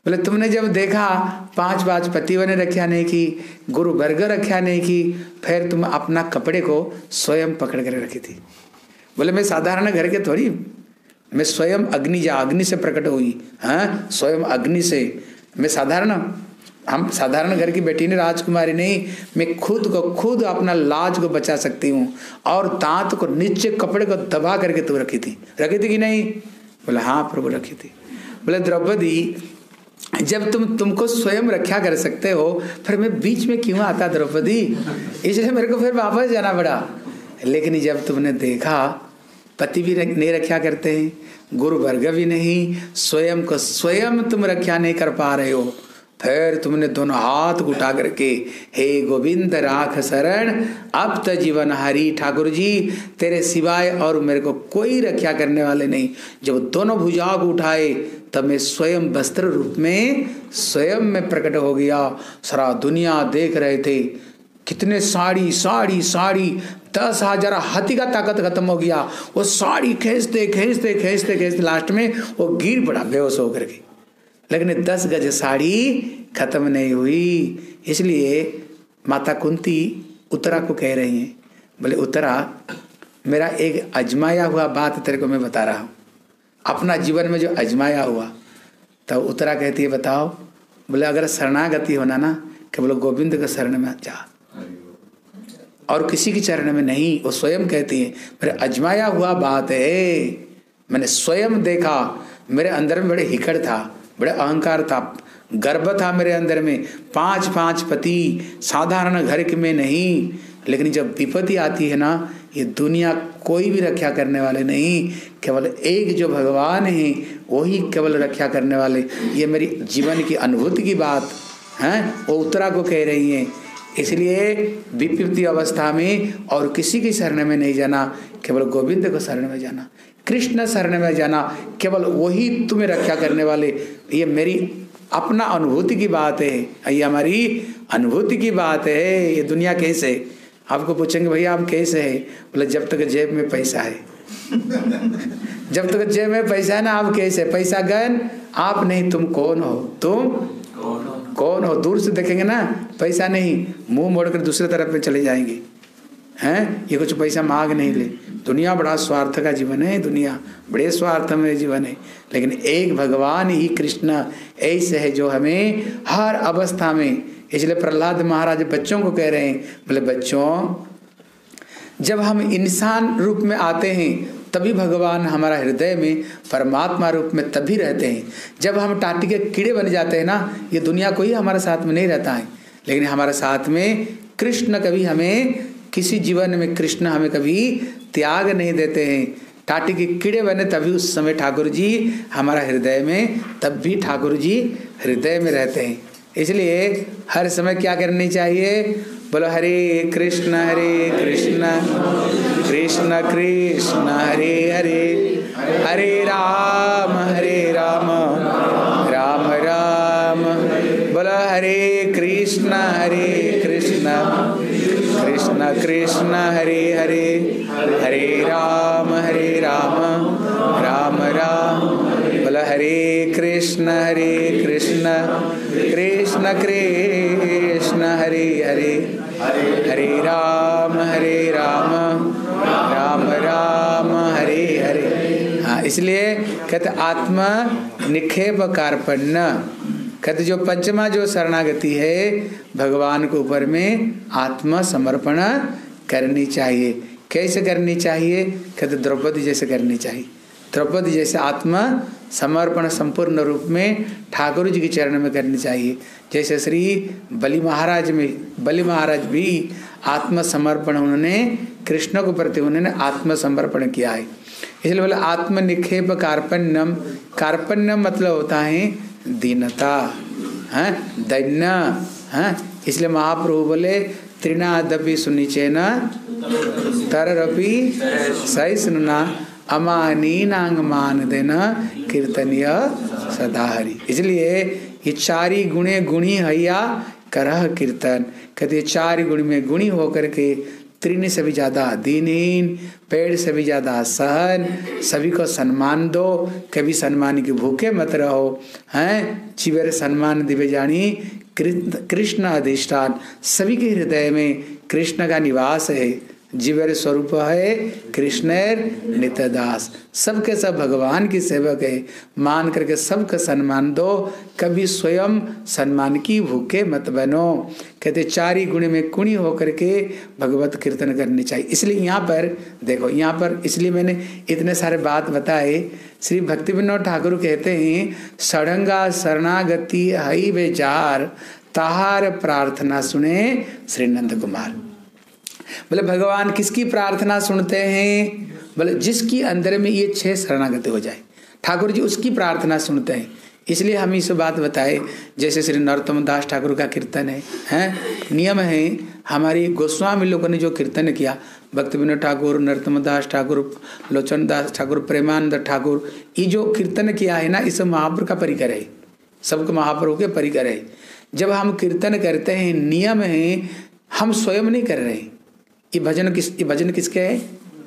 S2: बोले तुमने जब देखा 5 पति बने रखा नहीं की, गुरु वर्ग रखा नहीं की, फिर तुम अपना कपड़े को स्वयं पकड़ कर रखी थी। बोले मैं साधारण घर के थोड़ी, मैं स्वयं अग्नि से प्रकट हुई। हाँ, स्वयं अग्नि से मैं साधारण, हम साधारण घर की बेटी ने, राजकुमारी नहीं, मैं खुद अपना लाज को बचा सकती हूँ। और दांत को नीचे कपड़े को दबा करके तू रखी थी कि नहीं? बोले हाँ प्रभु रखी थी। बोले द्रौपदी जब तुमको स्वयं रक्षा कर सकते हो, फिर मैं बीच में क्यों आता द्रौपदी? इसलिए मेरे को फिर वापस जाना पड़ा। लेकिन जब तुमने देखा पति भी नहीं रक्षा करते हैं, गुरु वर्ग भी नहीं, स्वयं को स्वयं तुम रक्षा नहीं कर पा रहे हो, फिर तुमने दोनों हाथ उठा करके हे गोविंद राख शरण, अब तो जीवन हरी, ठाकुर जी तेरे सिवाय और मेरे को कोई रक्षा करने वाले नहीं। जब दोनों भुजाओं को उठाए तब मैं स्वयं वस्त्र रूप में स्वयं में प्रकट हो गया। सारा दुनिया देख रहे थे, कितने साड़ी 10,000 हाथी का ताकत खत्म हो गया। वो साड़ी खींचते लास्ट में वो गिर पड़ा बेहोश होकर के। लेकिन 10 गज साड़ी खत्म नहीं हुई। इसलिए माता कुंती उत्तरा को कह रही हैं, बोले उत्तरा मेरा एक अजमाया हुआ बात तेरे को मैं बता रहा हूँ, अपना जीवन में जो अजमाया हुआ। तो उत्तरा कहती है बताओ। बोले अगर शरणागति होना ना, केवल गोविंद के शरण में जा और किसी की चरण में नहीं। वो स्वयं कहती है मेरे अजमाया हुआ बात है, मैंने स्वयं देखा। मेरे अंदर में बड़े हिकड़ था, बड़े अहंकार था, गर्व था मेरे अंदर में। 5 पति साधारण घर के में नहीं। लेकिन जब विपत्ति आती है ना, ये दुनिया कोई भी रक्षा करने वाले नहीं, केवल एक जो भगवान है वही केवल रक्षा करने वाले। ये मेरी जीवन की अनुभूति की बात है, वो उत्तरा को कह रही है। इसलिए विपत्ति अवस्था में और किसी की शरण में नहीं जाना, केवल गोविंद को शरण में जाना, कृष्ण शरण में जाना, केवल वही तुम्हें रक्षा करने वाले। ये मेरी अपना अनुभूति की बात है, ये हमारी अनुभूति की बात है। ये दुनिया कैसे, आपको पूछेंगे भैया आप कैसे है? बोले जब तक जेब में पैसा है जब तक जेब में पैसा है ना, आप कैसे? पैसा गन आप नहीं, तुम कौन हो? तुम कौन हो? दूर से देखेंगे ना, पैसा नहीं, मुंह मोड़कर दूसरे तरफ में चले जाएंगे। हैं, ये कुछ पैसा मांग नहीं ले। दुनिया बड़ा स्वार्थ का जीवन है, दुनिया बड़े स्वार्थ में जीवन है। लेकिन एक भगवान ही कृष्ण ऐसे है जो हमें हर अवस्था में, इसलिए प्रहलाद महाराज बच्चों को कह रहे हैं, बोले बच्चों जब हम इंसान रूप में आते हैं तभी भगवान हमारा हृदय में परमात्मा रूप में तभी रहते हैं। जब हम टाटी के कीड़े बन जाते हैं ना, ये दुनिया कोई हमारे साथ में नहीं रहता है, लेकिन हमारे साथ में कृष्ण कभी हमें, किसी जीवन में कृष्ण हमें कभी त्याग नहीं देते हैं। टाटी के कीड़े बने तभी उस समय ठाकुर जी हमारा हृदय में, तब भी ठाकुर जी हृदय में रहते हैं। इसलिए हर समय क्या करनी चाहिए? बोलो हरे कृष्ण कृष्ण कृष्ण हरे हरे, हरे राम राम राम। बोलो हरे कृष्ण कृष्ण कृष्ण हरे हरे, हरे राम राम राम। बोलो हरे कृष्ण कृष्ण कृष्ण हरे हरे, हरे राम राम राम हरे हरे। हाँ, इसलिए कहते आत्मा निक्षेप कार्पण्य, कहते जो पंचमा जो शरणागति है भगवान के ऊपर में आत्मा समर्पण करनी चाहिए। कैसे करनी चाहिए? कहते द्रौपदी जैसे करनी चाहिए। द्रौपदी जैसे आत्मा समर्पण संपूर्ण रूप में ठाकुर जी के चरण में करनी चाहिए। जैसे श्री बलि महाराज भी आत्मसमर्पण उन्होंने कृष्ण को प्रति उन्होंने आत्मसमर्पण किया है। इसलिए बोले आत्मनिक्षेप कार्पण्यम। कार्पण्यम मतलब होता है दीनता, है दैन्य, है। इसलिए महाप्रभु बोले त्रिनादपि सुनिचेन तररपि सहिष्णुना अमानीनांग मान देना कीर्तनीय सदा हरि। इसलिए ये चारी गुणे गुणी हैया करह कीर्तन, कहते चार गुण में गुणी होकर के तृण से भी ज़्यादा दीनहीन, पेड़ से भी ज़्यादा सहन, सभी को सम्मान दो, कभी सम्मान के भूखे मत रहो हैं। चिवर सम्मान दिव्य जानी कृष्ण अधिष्ठान, सभी के हृदय में कृष्ण का निवास है। जीवर स्वरूप है कृष्णेर नित्यदास, सबके सब भगवान की सेवक है। मान करके सबका सम्मान दो, कभी स्वयं सम्मान की भूखे मत बनो। कहते चारि गुण में कुणी होकर के भगवत कीर्तन करनी चाहिए। इसलिए यहाँ पर देखो, यहाँ पर इसलिए मैंने इतने सारे बात बताए। श्री भक्ति विनोद ठाकुर कहते हैं सड़ंगा शरणागति हई बेचार, ताहार प्रार्थना सुने श्री नंद कुमार। बोले भगवान किसकी प्रार्थना सुनते हैं? बोले जिसकी अंदर में ये 6 शरणागति हो जाए, ठाकुर जी उसकी प्रार्थना सुनते हैं। इसलिए हम इस बात बताए, जैसे श्री नरोत्तम दास ठाकुर का कीर्तन है, नियम है। हमारी गोस्वामी लोगों ने जो कीर्तन किया, भक्ति विनोद ठाकुर, नरोत्तम दास ठाकुर, लोचन दास ठाकुर, प्रेमानंद ठाकुर, ये जो कीर्तन किया है ना, इस महाप्रभु का परिकर है, सबको महाप्रभु के परिकर है। जब हम कीर्तन करते हैं, नियम है, हम स्वयं नहीं कर रहे। ये भजन किसके है?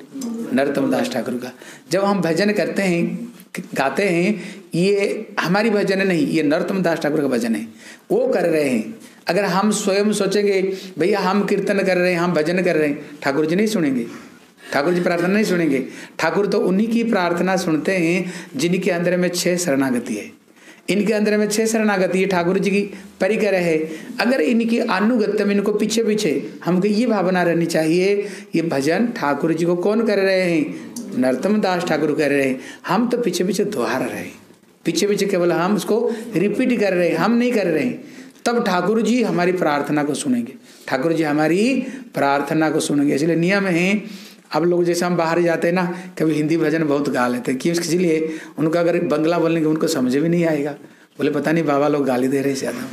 S2: नरोत्तम दास ठाकुर का। जब हम भजन करते हैं, गाते हैं, ये हमारी भजन नहीं, ये नरोत्तम दास ठाकुर का भजन है, वो कर रहे हैं। अगर हम स्वयं सोचेंगे भैया हम कीर्तन कर रहे हैं, हम भजन कर रहे हैं, ठाकुर जी नहीं सुनेंगे, ठाकुर जी प्रार्थना नहीं सुनेंगे। ठाकुर तो उन्हीं की प्रार्थना सुनते हैं जिनके अंदर में 6 शरणागति है। इनके अंदर में 6 शरणागति, ये ठाकुर जी की परिकर है। अगर इनकी अनुगत्य में इनको पीछे पीछे हमको ये भावना रहनी चाहिए, ये भजन ठाकुर जी को कौन कर रहे हैं? नरोत्तम दास ठाकुर कर रहे हैं। हम तो पीछे पीछे दोहरा रहे हैं, पीछे पीछे केवल हम उसको रिपीट कर रहे हैं, हम नहीं कर रहे हैं। तब ठाकुर जी हमारी प्रार्थना को सुनेंगे, ठाकुर जी हमारी प्रार्थना को सुनेंगे। इसलिए नियम है। अब लोग जैसे हम बाहर जाते हैं ना, कभी हिंदी भजन बहुत गा लेते हैं, क्यों? इसलिए उनका अगर बंगला बोलने के उनको समझ भी नहीं आएगा। बोले पता नहीं बाबा लोग गाली दे रहे हैं ज़्यादा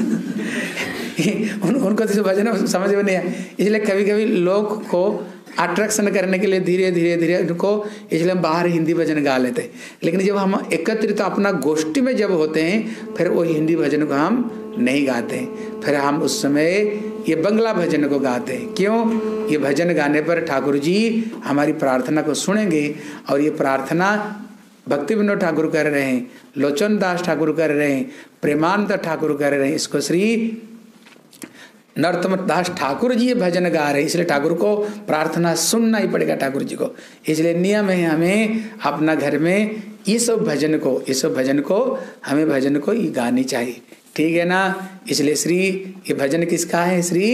S2: उनको तो भजन समझ में नहीं आया। इसलिए कभी कभी लोग को अट्रैक्शन करने के लिए धीरे धीरे धीरे उनको, इसलिए हम बाहर हिंदी भजन गा लेते हैं। लेकिन जब हम एकत्रित अपना गोष्ठी में जब होते हैं, फिर वो हिंदी भजन को हम नहीं गाते हैं, फिर हम उस समय ये बंगला भजन को गाते हैं। क्यों? ये भजन गाने पर ठाकुर जी हमारी प्रार्थना को सुनेंगे। और ये प्रार्थना भक्ति विनोद ठाकुर कर रहे हैं, लोचन दास ठाकुर कर रहे हैं, प्रेमानंद ठाकुर कर रहे हैं, इसको श्री नरोत्तम दास ठाकुर जी ये भजन गा रहे हैं। इसलिए ठाकुर को प्रार्थना सुनना ही पड़ेगा ठाकुर जी को। इसलिए नियम है हमें अपना घर में ये सब भजन को हमें भजन को ये गानी चाहिए, ठीक है ना। इसलिए श्री ये भजन किसका है? श्री,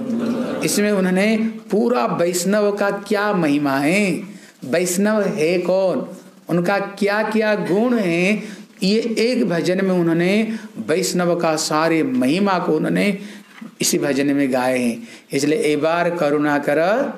S2: इसमें उन्होंने पूरा वैष्णव का क्या महिमा है, वैष्णव है कौन, उनका क्या क्या गुण है, ये एक भजन में उन्होंने वैष्णव का सारे महिमा को उन्होंने इसी भजन में गाए हैं। इसलिए एक बार करुणा कर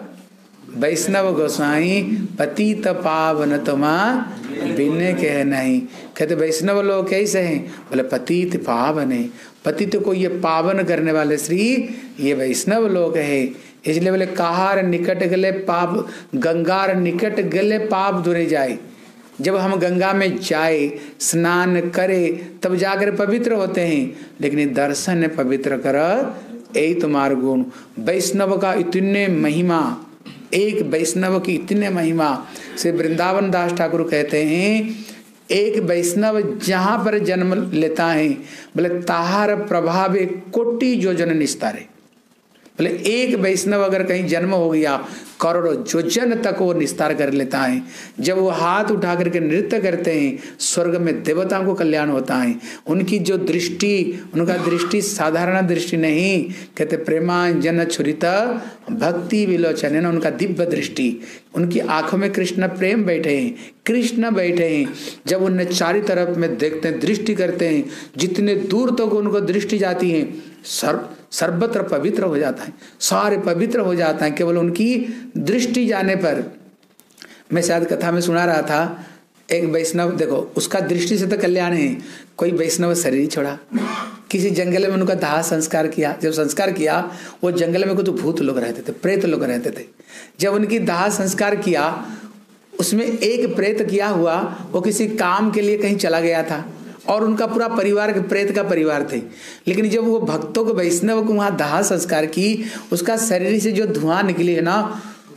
S2: वैष्णव गोसाई, पतित पावन तमा बिन कह नहीं। कहते वैष्णव लोग कैसे हैं? बोले पतित पावन है, पतित को ये पावन करने वाले श्री ये वैष्णव लोग है। इसलिए बोले कहार निकट गले पाप, गंगार निकट गले पाप धुरे जाए। जब हम गंगा में जाए, स्नान करे, तब जाकर पवित्र होते हैं। लेकिन दर्शन पवित्र कर, यही तुम्हारा गुण। वैष्णव का इतने महिमा, एक वैष्णव की इतने महिमा। श्री वृंदावन दास ठाकुर कहते हैं एक वैष्णव जहाँ पर जन्म लेता है, बोले ताहार प्रभावे कोटि योजन निस्तारे। बोले एक वैष्णव अगर कहीं जन्म हो गया, करोड़ों योजन तक वो निस्तार कर लेता है। जब वो हाथ उठा करके नृत्य करते हैं, स्वर्ग में देवताओं को कल्याण होता है। उनकी जो दृष्टि, उनका दृष्टि साधारण दृष्टि नहीं, कहते प्रेमांजन छुरिता भक्ति विलोचन है ना, उनका दिव्य दृष्टि, उनकी आंखों में कृष्ण प्रेम बैठे हैं, कृष्ण बैठे हैं। जब उन्हें चारों तरफ में देखते हैं, दृष्टि करते हैं, जितने दूर तक उनको दृष्टि जाती है, सर्वत्र पवित्र हो जाता है, सारे पवित्र हो जाता है केवल उनकी दृष्टि जाने पर। मैं शायद कथा में सुना रहा था, एक वैष्णव, देखो उसका दृष्टि से तो कल्याण है, कोई वैष्णव शरीर छोड़ा, किसी जंगल में उनका दाह संस्कार किया। जब संस्कार किया, वो जंगल में कुछ भूत लोग रहते थे, प्रेत लोग रहते थे। जब उनकी दाह संस्कार किया, उसमें एक प्रेत किया हुआ वो किसी काम के लिए कहीं चला गया था, और उनका पूरा परिवार प्रेत का परिवार थे। लेकिन जब वो भक्तों को, वैष्णव को वहाँ दाह संस्कार की, उसका शरीर से जो धुआं निकली है ना,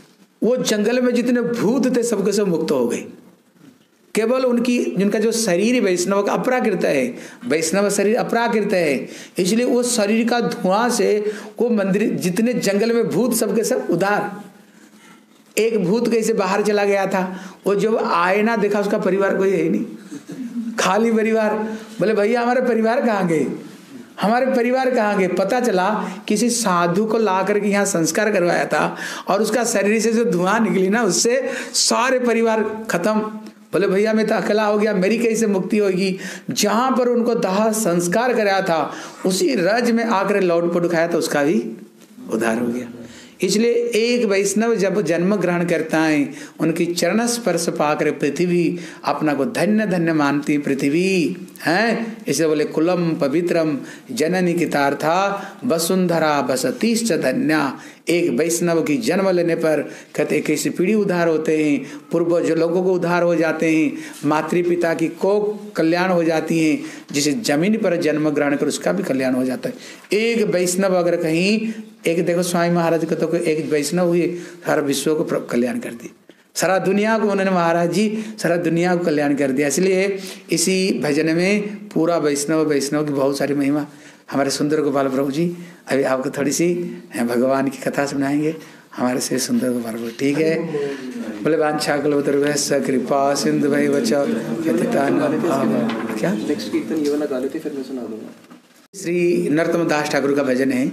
S2: वो जंगल में जितने भूत थे सबके सब मुक्त हो गए। केवल उनकी जिनका जो शरीर वैष्णव का अपराकृत है, वैष्णव शरीर अपराकृत है, इसलिए वो शरीर का धुआं से वो मंदिर जितने जंगल में भूत सबके सब उधार। एक भूत कैसे बाहर चला गया था, वो जब आईना देखा उसका परिवार कोई है ही नहीं, खाली परिवार। बोले भैया हमारे परिवार कहाँ गए, हमारे परिवार कहाँ गए? पता चला किसी साधु को ला करके यहाँ संस्कार करवाया था और उसका शरीर से जो धुआं निकली ना उससे सारे परिवार खत्म। बोले भैया मैं तो अकेला हो गया, मेरी कैसे मुक्ति होगी? जहां पर उनको दाह संस्कार कराया था उसी रज में आकर लौट पट खाया तो उसका भी उद्धार हो गया। इसलिए एक वैष्णव जब जन्म ग्रहण करता है उनकी चरण स्पर्श पाकर पृथ्वी अपना को धन्य धन्य मानती पृथ्वी है। इसलिए बोले कुलम पवित्रम जननी कितार्था वसुंधरा बसतीश्च धन्या। एक वैष्णव की जन्म लेने पर कहते कैसी पीढ़ी उद्धार होते हैं, पूर्वज लोगों को उद्धार हो जाते हैं, मातृ पिता की को कल्याण हो जाती है, जिसे जमीन पर जन्म ग्रहण कर उसका भी कल्याण हो जाता है। एक वैष्णव अगर कहीं एक देखो स्वामी महाराज को तो एक वैष्णव हुए सारा विश्व को कल्याण कर दी, सारा दुनिया को उन्होंने महाराज जी सारा दुनिया को कल्याण कर दिया। इसलिए इसी भजन में पूरा वैष्णव की बहुत सारी महिमा हमारे सुंदर गोपाल प्रभु जी अभी आपको थोड़ी सी भगवान की कथा सुनाएंगे हमारे से सुंदर गोपाल प्रभु। ठीक है, बोले वांछा कल्पतरुभ्यश्च कृपा सिंधु भैः वच क्या
S1: नेक्स्ट कीर्तन ये वाला गा लेते फिर मैं सुना दूंगा।
S2: श्री नरोत्तम दास ठाकुर का भजन है।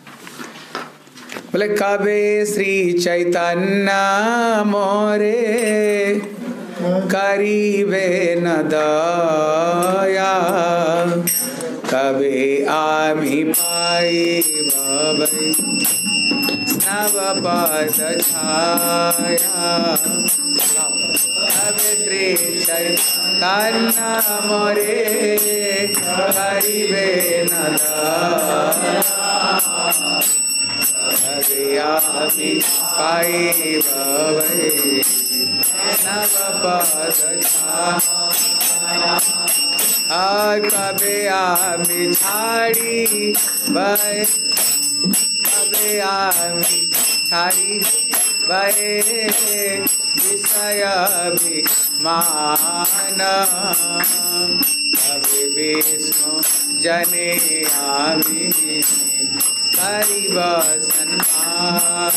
S2: बोले कबे श्री चैतन्य मोरे करीबे न दया, कबे आमी पाई भवै स्नव पद छाया। कबे श्री चैतन्य मोरे करीबे न दया, आमी पाई भवै नव पद छाया। कबे आमी छाड़ी भय, कबे आमी छाड़ी भय विषय मान, कबे विष्णु जने आमी करीब सन्मान।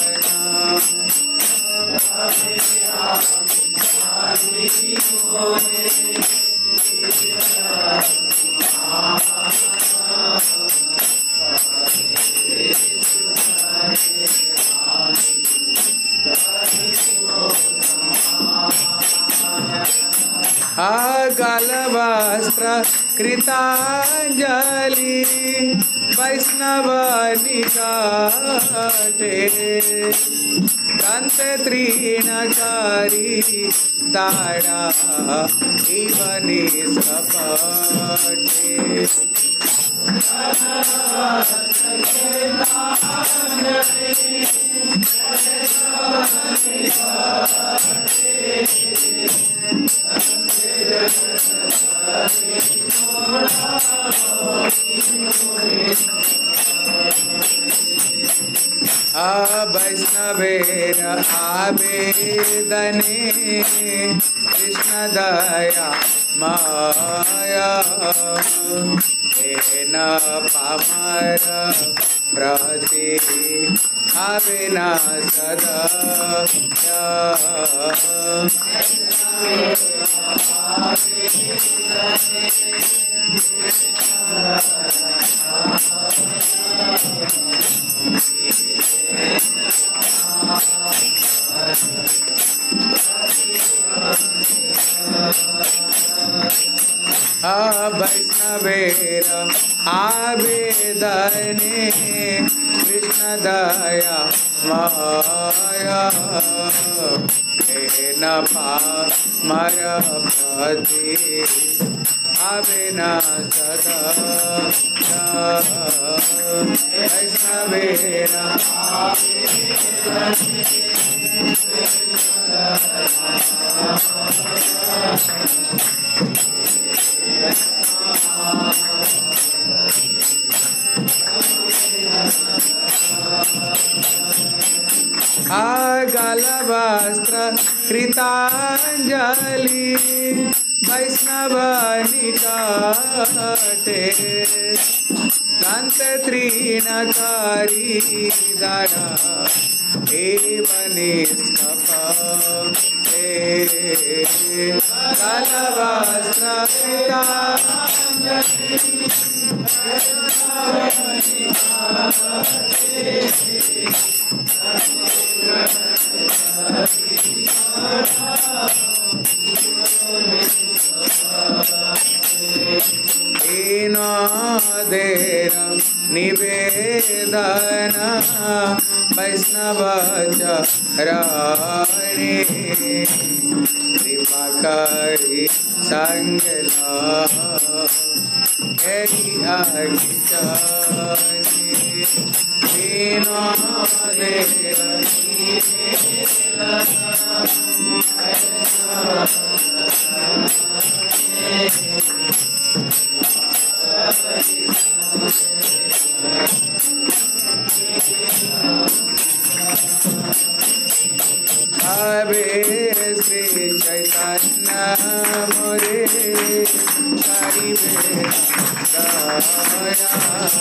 S2: गल वस्त्र कृतांजलि वैष्णव निकटे, दंत तृणकारी ताड़ा इव निष्कपटे। वैष्णवेर आवेदने कृष्ण दया माया, न पामर प्रति आवेना सदा। वैष्णवेर आवेदने कृष्ण दया माया, न पामर प्रति आवेना सदा। वैष्णवेर गल कृतांजलि वैष्णव निकटे दंत तृणधारी दारा एवं निष्कपटे गलवस्त्रपिता देर निवेदन वैष्णव चरणे कृपा करि संगला हरे श्री चैतन्य मोरे हरिवे दया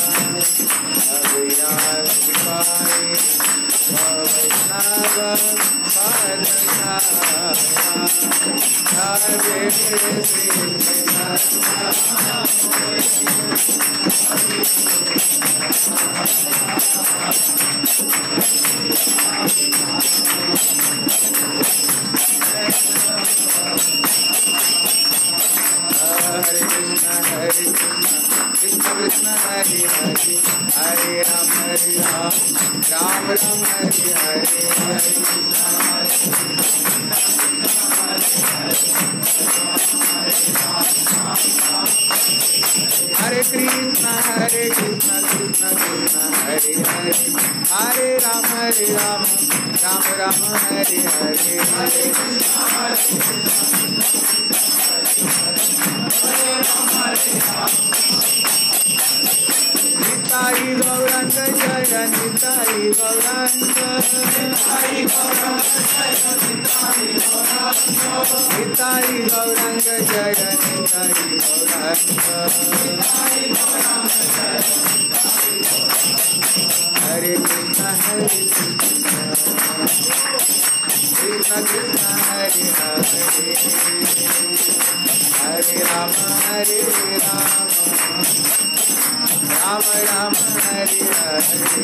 S2: अभियान शिवाय वैष्णव पादना हरे Shri Hare Krishna, Krishna Krishna, Hare Hare, Hare Ram, Ram Ram, Hare Hare, Hare Krishna, Krishna Krishna, Hare Hare, Hare Ram, Ram Ram, Hare Hare, Nitai Gauranga Jaya Nitai Gauranga Nitai Gauranga Jaya Nitai Gauranga Hare Krishna Krishna Krishna Hare Hare Hare Rama Ram Ram Hare Hare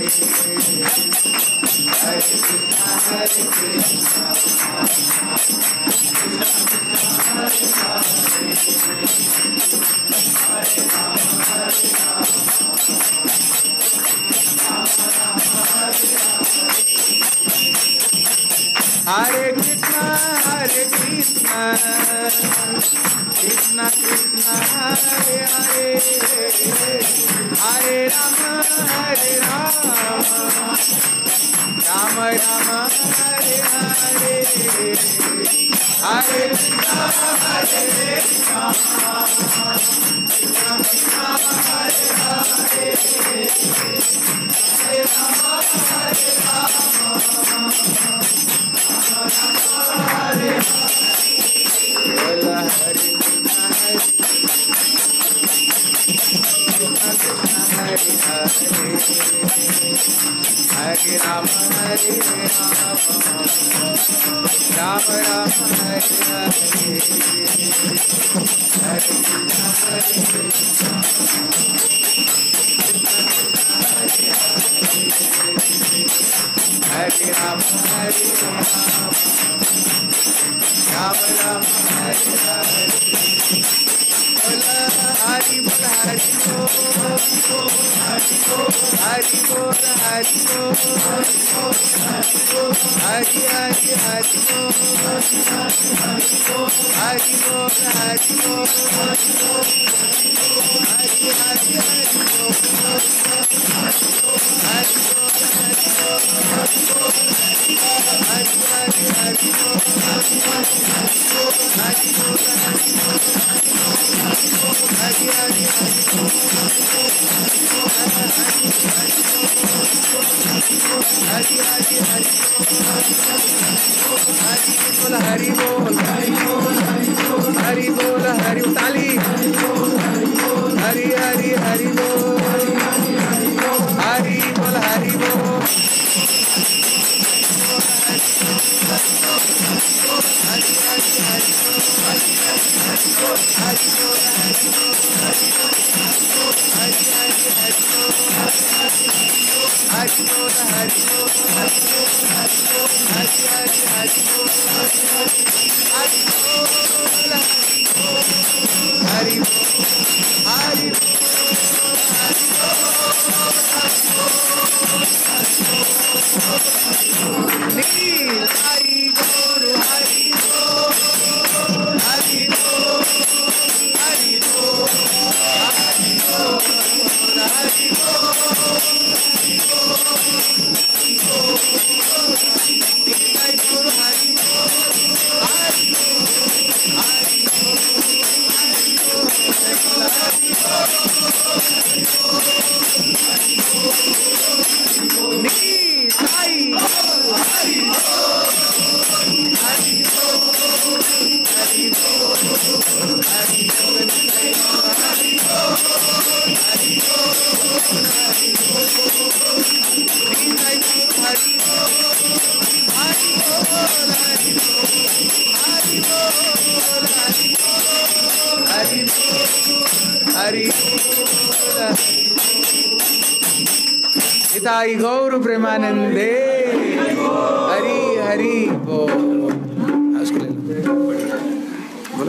S2: Hare Krishna Hare Krishna Krishna Krishna Hare Hare Hare Rama Ram Rama Hare Hare Hare Krishna Hare Krishna Krishna Krishna Hare Hare Hare Rama Hare Rama Hare Bola Hare Krishna Hare Hare Rama Hare Rama Rama Hare Hare Hare Krishna Hare Rama Hare Rama Rama Hare Hare Hari Bol Hari Bol Hari Bol Hari Bol Hari Bol Hari Hari Hari Bol Hari Bol Hari Bol Hari Bol Hari Hari Hari Bol Hari Bol Hari Hari Hari Bol Hari Bol Hari Hari Hari Hari Hari Hari बोल, हरि बोल, हरि बोल, हरि ताली, हरि हरि हरि बोल, हरि बोल, हरि बोल, निताई गौर प्रेमानंदे, हरि हरि बोल। उसको ले लो, बोलो।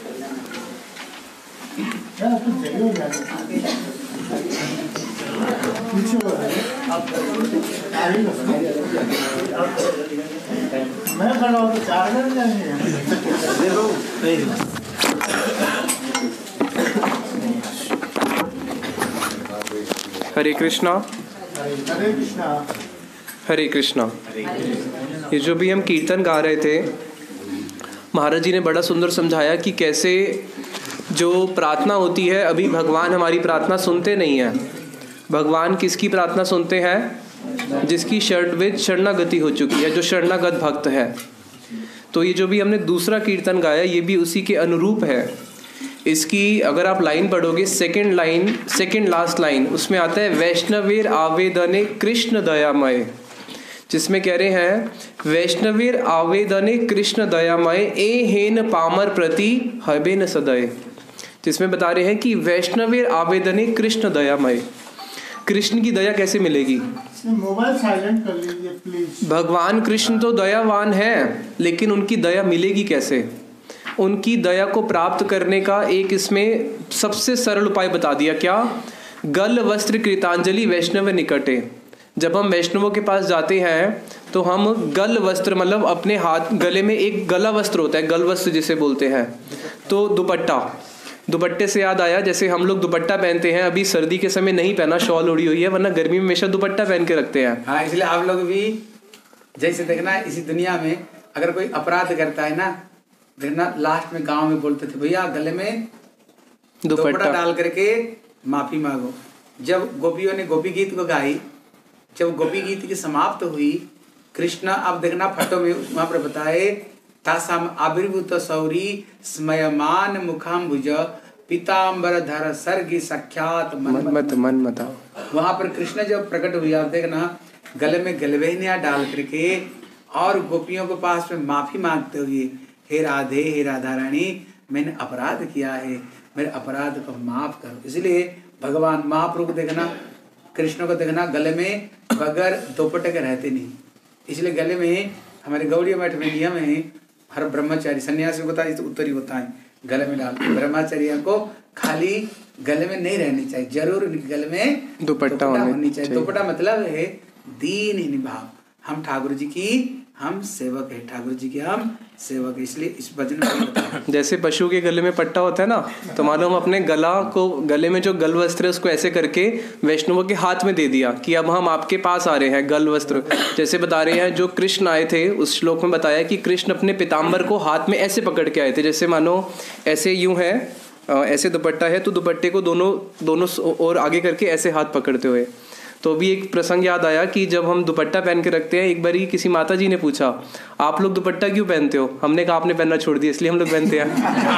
S3: मैं खड़ा हूँ तो चार्जर जाएंगे।
S1: हरे कृष्णा,
S3: हरे कृष्णा,
S1: हरे कृष्णा। ये जो भी हम कीर्तन गा रहे थे, महाराज जी ने बड़ा सुंदर समझाया कि कैसे जो प्रार्थना होती है, अभी भगवान हमारी प्रार्थना सुनते नहीं है। भगवान किसकी प्रार्थना सुनते हैं? जिसकी शरणागति हो चुकी है, जो शरणागत भक्त है। तो ये जो भी हमने दूसरा कीर्तन गाया, ये भी उसी के अनुरूप है। इसकी अगर आप लाइन पढ़ोगे, सेकंड लास्ट लाइन, उसमें आता है वैष्णवेर आवेदने कृष्ण दयामय, जिसमें कह रहे हैं वैष्णवेर आवेदने कृष्ण दयामय ए हेन पामर प्रति हबेन सदय, जिसमें बता रहे हैं कि वैष्णवेर आवेदने कृष्ण दयामय, कृष्ण की दया कैसे मिलेगी?
S3: मोबाइल साइलेंट कर लीजिए प्लीज।
S1: भगवान कृष्ण तो दयावान है, लेकिन उनकी दया मिलेगी कैसे? उनकी दया को प्राप्त करने का एक इसमें सबसे सरल उपाय बता दिया। क्या? गल वस्त्र कृतांजलि वैष्णव निकटे। जब हम वैष्णवों के पास जाते हैं तो हम गल वस्त्र, मतलब अपने हाथ, गले में एक गला वस्त्र होता है, गल वस्त्र जिसे बोलते हैं, तो दुपट्टे से याद आया, जैसे हम लोग दुपट्टा पहनते हैं, अभी सर्दी के समय नहीं पहना, शॉल ओढ़ी हुई है, वरना गर्मी में हमेशा दुपट्टा पहन के रखते हैं।
S2: हाँ, इसलिए आप लोग भी जैसे देखना, इसी दुनिया में अगर कोई अपराध करता है ना, देखना लास्ट में गांव में बोलते थे, भैया गले में दुपट्टा डाल करके माफी मांगो। जब गोपियों ने गोपी गीत को गाई, जब गोपी गीत की समाप्त हुई, कृष्ण, अब देखना फटो में वहां पर बताए, तासाम आविर्भूत सौरी स्मयमान मुखाम्बुज पीताम्बर धर सर्गी सख्यात
S1: मनमता।
S2: वहां पर कृष्ण जब प्रकट हुई, आप देखना गले में गलवेनिया डाल करके और गोपियों के पास में माफी मांगते हुए, हे राधे, हे राधा रानी, मैंने अपराध किया है, मेरे अपराध को माफ करो। इसलिए भगवान महाप्रभु देखना, कृष्ण को देखना गले में बगैर दुपट्टे के रहते नहीं। इसलिए गले में हमारे गौड़ी मठ में नियम है, हर ब्रह्मचारी सन्यासी होता है तो उत्तरी होता है, गले में डालते। ब्रह्मचारियों को खाली गले में नहीं रहनी चाहिए, जरूर गले में दुपट्टा होनी चाहिए। दुपट्टा मतलब है दीन भाव, हम ठाकुर जी की हम सेवक है, ठाकुर जी के हम सेवक है। इसलिए इस भजन में
S1: जैसे पशु के गले में पट्टा होता है ना, तो मानो हम अपने गले में जो गल वस्त्र है उसको ऐसे करके वैष्णवों के हाथ में दे दिया कि अब हम आपके पास आ रहे हैं, गल वस्त्र। जैसे बता रहे हैं जो कृष्ण आए थे, उस श्लोक में बताया कि कृष्ण अपने पीताम्बर को हाथ में ऐसे पकड़ के आए थे, जैसे मानो ऐसे यूं है, ऐसे दुपट्टा है तो दुपट्टे को दोनों और आगे करके ऐसे हाथ पकड़ते हुए। तो अभी एक प्रसंग याद आया कि जब हम दुपट्टा पहन के रखते हैं, एक बारी किसी माता जी ने पूछा आप लोग दुपट्टा क्यों पहनते हो? हमने कहा आपने पहनना छोड़ दिया इसलिए हम लोग पहनते हैं।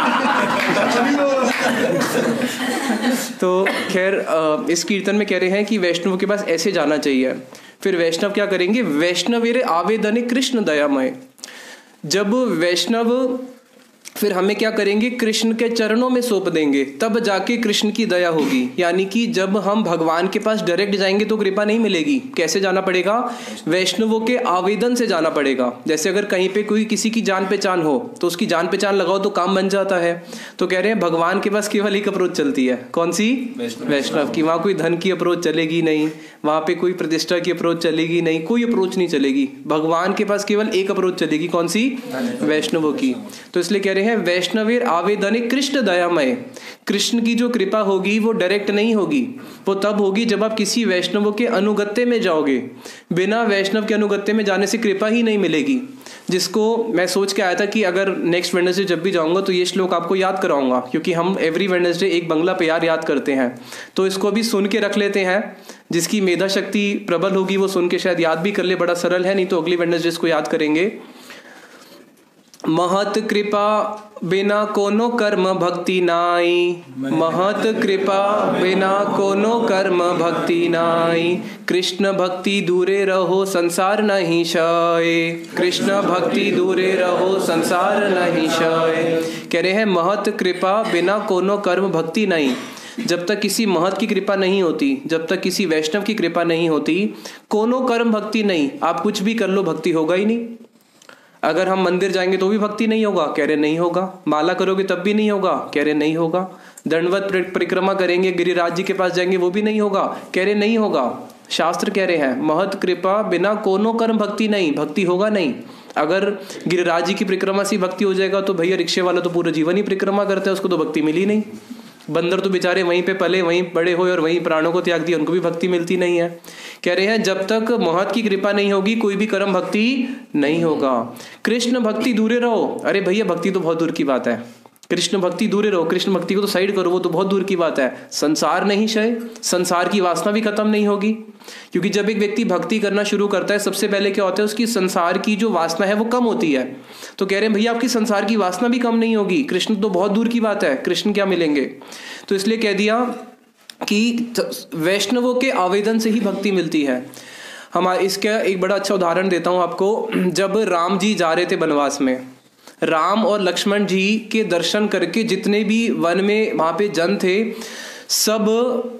S1: तो खैर इस कीर्तन में कह रहे हैं कि वैष्णव के पास ऐसे जाना चाहिए। फिर वैष्णव क्या करेंगे? वैष्णवेरे आवेदने कृष्ण दयामय। जब वैष्णव फिर हमें क्या करेंगे? कृष्ण के चरणों में सौंप देंगे, तब जाके कृष्ण की दया होगी। यानी कि जब हम भगवान के पास डायरेक्ट जाएंगे तो कृपा नहीं मिलेगी। कैसे जाना पड़ेगा? वैष्णवों के आवेदन से जाना पड़ेगा। जैसे अगर कहीं पे कोई किसी की जान पहचान हो तो उसकी जान पहचान लगाओ तो काम बन जाता है। तो कह रहे हैं भगवान के पास केवल एक अप्रोच चलती है। कौन सी? वैष्णव की। वहां कोई धन की अप्रोच चलेगी नहीं, वहां पे कोई प्रतिष्ठा की अप्रोच चलेगी नहीं, कोई अप्रोच नहीं चलेगी। भगवान के पास केवल एक अप्रोच चलेगी। कौन सी? वैष्णवों की। तो इसलिए कह रहे हैं वैष्णवेर आवेदने कृष्ण दयामय। कृष्ण की जो कृपा होगी वो डायरेक्ट नहीं होगी, वो तब होगी जब आप किसी वैष्णव के अनुगत्य में जाओगे। बिना वैष्णव के अनुगत्य में जाने से कृपा ही नहीं मिलेगी। जिसको मैं सोच के आया था कि अगर नेक्स्ट वेडनेसडे जब भी जाऊंगा तो ये श्लोक आपको याद कराऊंगा, क्योंकि हम एवरी वेडनेसडे एक बंगला प्यार याद करते हैं। तो इसको भी सुन के रख लेते हैं। जिसकी मेधा शक्ति प्रबल होगी वो सुन के शायद याद भी कर ले, बड़ा सरल है, नहीं तो अगली वेडनेसडे इसको याद करेंगे। महत कृपा बिना कोनो कर्म भक्ति नाई, महत कृपा बिना कोनो कर्म भक्ति नाई। कृष्ण भक्ति दूरे रहो संसार नहीं शाय, कृष्ण भक्ति दूरे रहो संसार नहीं शाय। कह रहे हैं महत कृपा बिना कोनो कर्म भक्ति नहीं। जब तक किसी महत की कृपा नहीं होती, जब तक किसी वैष्णव की कृपा नहीं होती, कोनो कर्म भक्ति नहीं। आप कुछ भी कर लो भक्ति होगा ही नहीं। अगर हम मंदिर जाएंगे तो भी भक्ति नहीं होगा, कह रहे नहीं होगा। माला करोगे तब भी नहीं होगा, कह रहे नहीं होगा। दंडवत परिक्रमा करेंगे, गिरिराज जी के पास जाएंगे, वो भी नहीं होगा, कह रहे नहीं होगा। शास्त्र कह रहे हैं महत कृपा बिना कोनो कर्म भक्ति नहीं, भक्ति होगा नहीं। अगर गिरिराज जी की परिक्रमा से भक्ति हो जाएगा तो भैया रिक्शे वाला तो पूरा जीवन ही परिक्रमा करता है, उसको तो भक्ति मिली नहीं। बंदर तो बेचारे वहीं पे पले, वहीं बड़े हुए और वहीं प्राणों को त्याग दिया, उनको भी भक्ति मिलती नहीं है। कह रहे हैं जब तक महत की कृपा नहीं होगी कोई भी कर्म भक्ति नहीं होगा। कृष्ण भक्ति दूरे रहो। अरे भैया भक्ति तो बहुत दूर की बात है, कृष्ण भक्ति दूरे रहो, कृष्ण भक्ति को तो साइड करो, वो तो बहुत दूर की बात है। संसार नहीं क्षय, संसार की वासना भी खत्म नहीं होगी। क्योंकि जब एक व्यक्ति भक्ति करना शुरू करता है सबसे पहले क्या होता है? उसकी संसार की जो वासना है वो कम होती है। तो कह रहे हैं भैया आपकी संसार की वासना भी कम नहीं होगी, कृष्ण तो बहुत दूर की बात है, कृष्ण क्या मिलेंगे। तो इसलिए कह दिया कि वैष्णवों के आवेदन से ही भक्ति मिलती है। हमारे इसका एक बड़ा अच्छा उदाहरण देता हूं आपको। जब राम जी जा रहे थे वनवास में, राम और लक्ष्मण जी के दर्शन करके जितने भी वन में वहां पे जन थे सब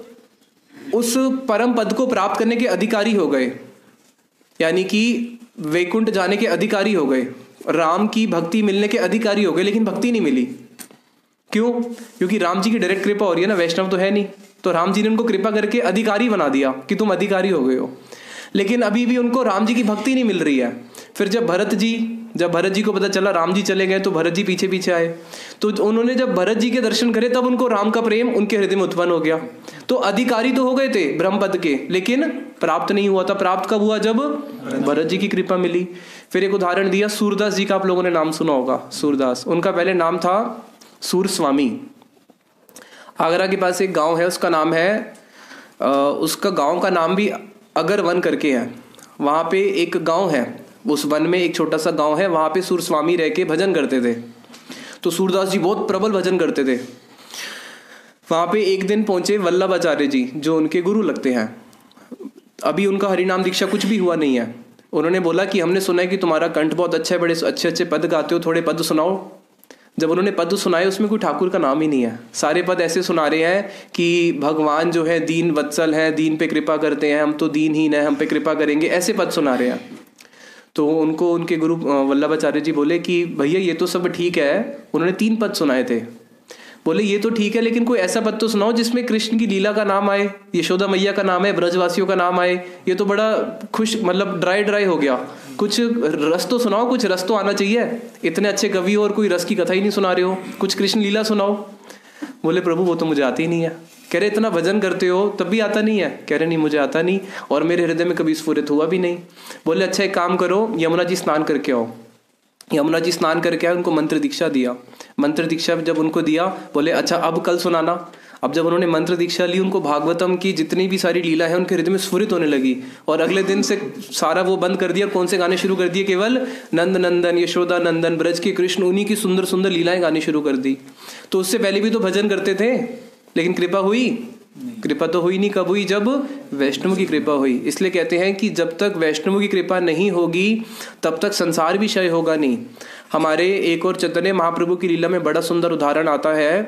S1: उस परम पद को प्राप्त करने के अधिकारी हो गए, यानी कि वैकुंठ जाने के अधिकारी हो गए, राम की भक्ति मिलने के अधिकारी हो गए। लेकिन भक्ति नहीं मिली। क्यों? क्योंकि राम जी की डायरेक्ट कृपा हो रही है ना, वैष्णव तो है नहीं। तो राम जी ने उनको कृपा करके अधिकारी बना दिया कि तुम अधिकारी हो गए हो, लेकिन अभी भी उनको राम जी की भक्ति नहीं मिल रही है। फिर जब भरत जी को पता चला राम जी चले गए तो भरत जी पीछे पीछे आए, तो उन्होंने जब भरत जी के दर्शन करे तब उनको राम का प्रेम उनके हृदय में उत्पन्न हो गया। तो अधिकारी तो हो गए थे ब्रह्म पद के, लेकिन प्राप्त नहीं हुआ था। प्राप्त कब हुआ? जब भरत जी की कृपा मिली। फिर एक उदाहरण दिया, सूरदास जी का आप लोगों ने नाम सुना होगा। सूरदास, उनका पहले नाम था सूर स्वामी। आगरा के पास एक गांव है, उसका नाम है उसका गांव का नाम भी अगर वन करके है। वहां पे एक गांव है, उस वन में एक छोटा सा गांव है, वहां पे सूर स्वामी रह के भजन करते थे। तो सूरदास जी बहुत प्रबल भजन करते थे। वहां पे एक दिन पहुंचे वल्लभाचार्य जी, जो उनके गुरु लगते हैं। अभी उनका हरिनाम दीक्षा कुछ भी हुआ नहीं है। उन्होंने बोला कि हमने सुना है कि तुम्हारा कंठ बहुत अच्छा है, बड़े अच्छे अच्छे पद गाते हो, थोड़े पद सुनाओ। जब उन्होंने पद सुनाए उसमें कोई ठाकुर का नाम ही नहीं है। सारे पद ऐसे सुना रहे हैं कि भगवान जो है दीन वत्सल है, दीन पे कृपा करते हैं, हम तो दीनहीन है, हम पे कृपा करेंगे, ऐसे पद सुना रहे हैं। तो उनको उनके गुरु वल्लभाचार्य जी बोले कि भैया ये तो सब ठीक है। उन्होंने 3 पद सुनाए थे। बोले ये तो ठीक है, लेकिन कोई ऐसा पद तो सुनाओ जिसमें कृष्ण की लीला का नाम आए, यशोदा मैया का नाम है, ब्रजवासियों का नाम आए। ये तो बड़ा खुश, मतलब ड्राई हो गया। कुछ रस तो सुनाओ, कुछ रस तो आना चाहिए। इतने अच्छे कवि हो और कोई रस की कथा ही नहीं सुना रहे हो, कुछ कृष्ण लीला सुनाओ। बोले प्रभु वो तो मुझे आती ही नहीं है। कह रहे इतना भजन करते हो तब भी आता नहीं है? कह रहे नहीं मुझे आता नहीं, और मेरे हृदय में कभी स्फुरित हुआ भी नहीं। बोले अच्छा एक काम करो, यमुना जी स्नान करके आओ। यमुना जी स्नान करके आए, उनको मंत्र दीक्षा दिया। मंत्र दीक्षा जब उनको दिया, बोले अच्छा अब कल सुनाना। अब जब उन्होंने मंत्र दीक्षा ली, उनको भागवतम की जितनी भी सारी लीला है उनके हृदय में स्फुरित होने लगी, और अगले दिन से सारा वो बंद कर दिया। कौन से गाने शुरू कर दिए? केवल नंद नंदन, यशोदा नंदन, ब्रज के कृष्ण, उन्हीं की सुंदर सुंदर लीलाएं गानी शुरू कर दी। तो उससे पहले भी तो भजन करते थे, लेकिन कृपा हुई? कृपा तो हुई नहीं। कब हुई? जब वैष्णव की कृपा हुई। इसलिए कहते हैं कि जब तक वैष्णव की कृपा नहीं होगी तब तक संसार भी क्षय होगा नहीं। हमारे एक और चैतन्य महाप्रभु की लीला में बड़ा सुंदर उदाहरण आता है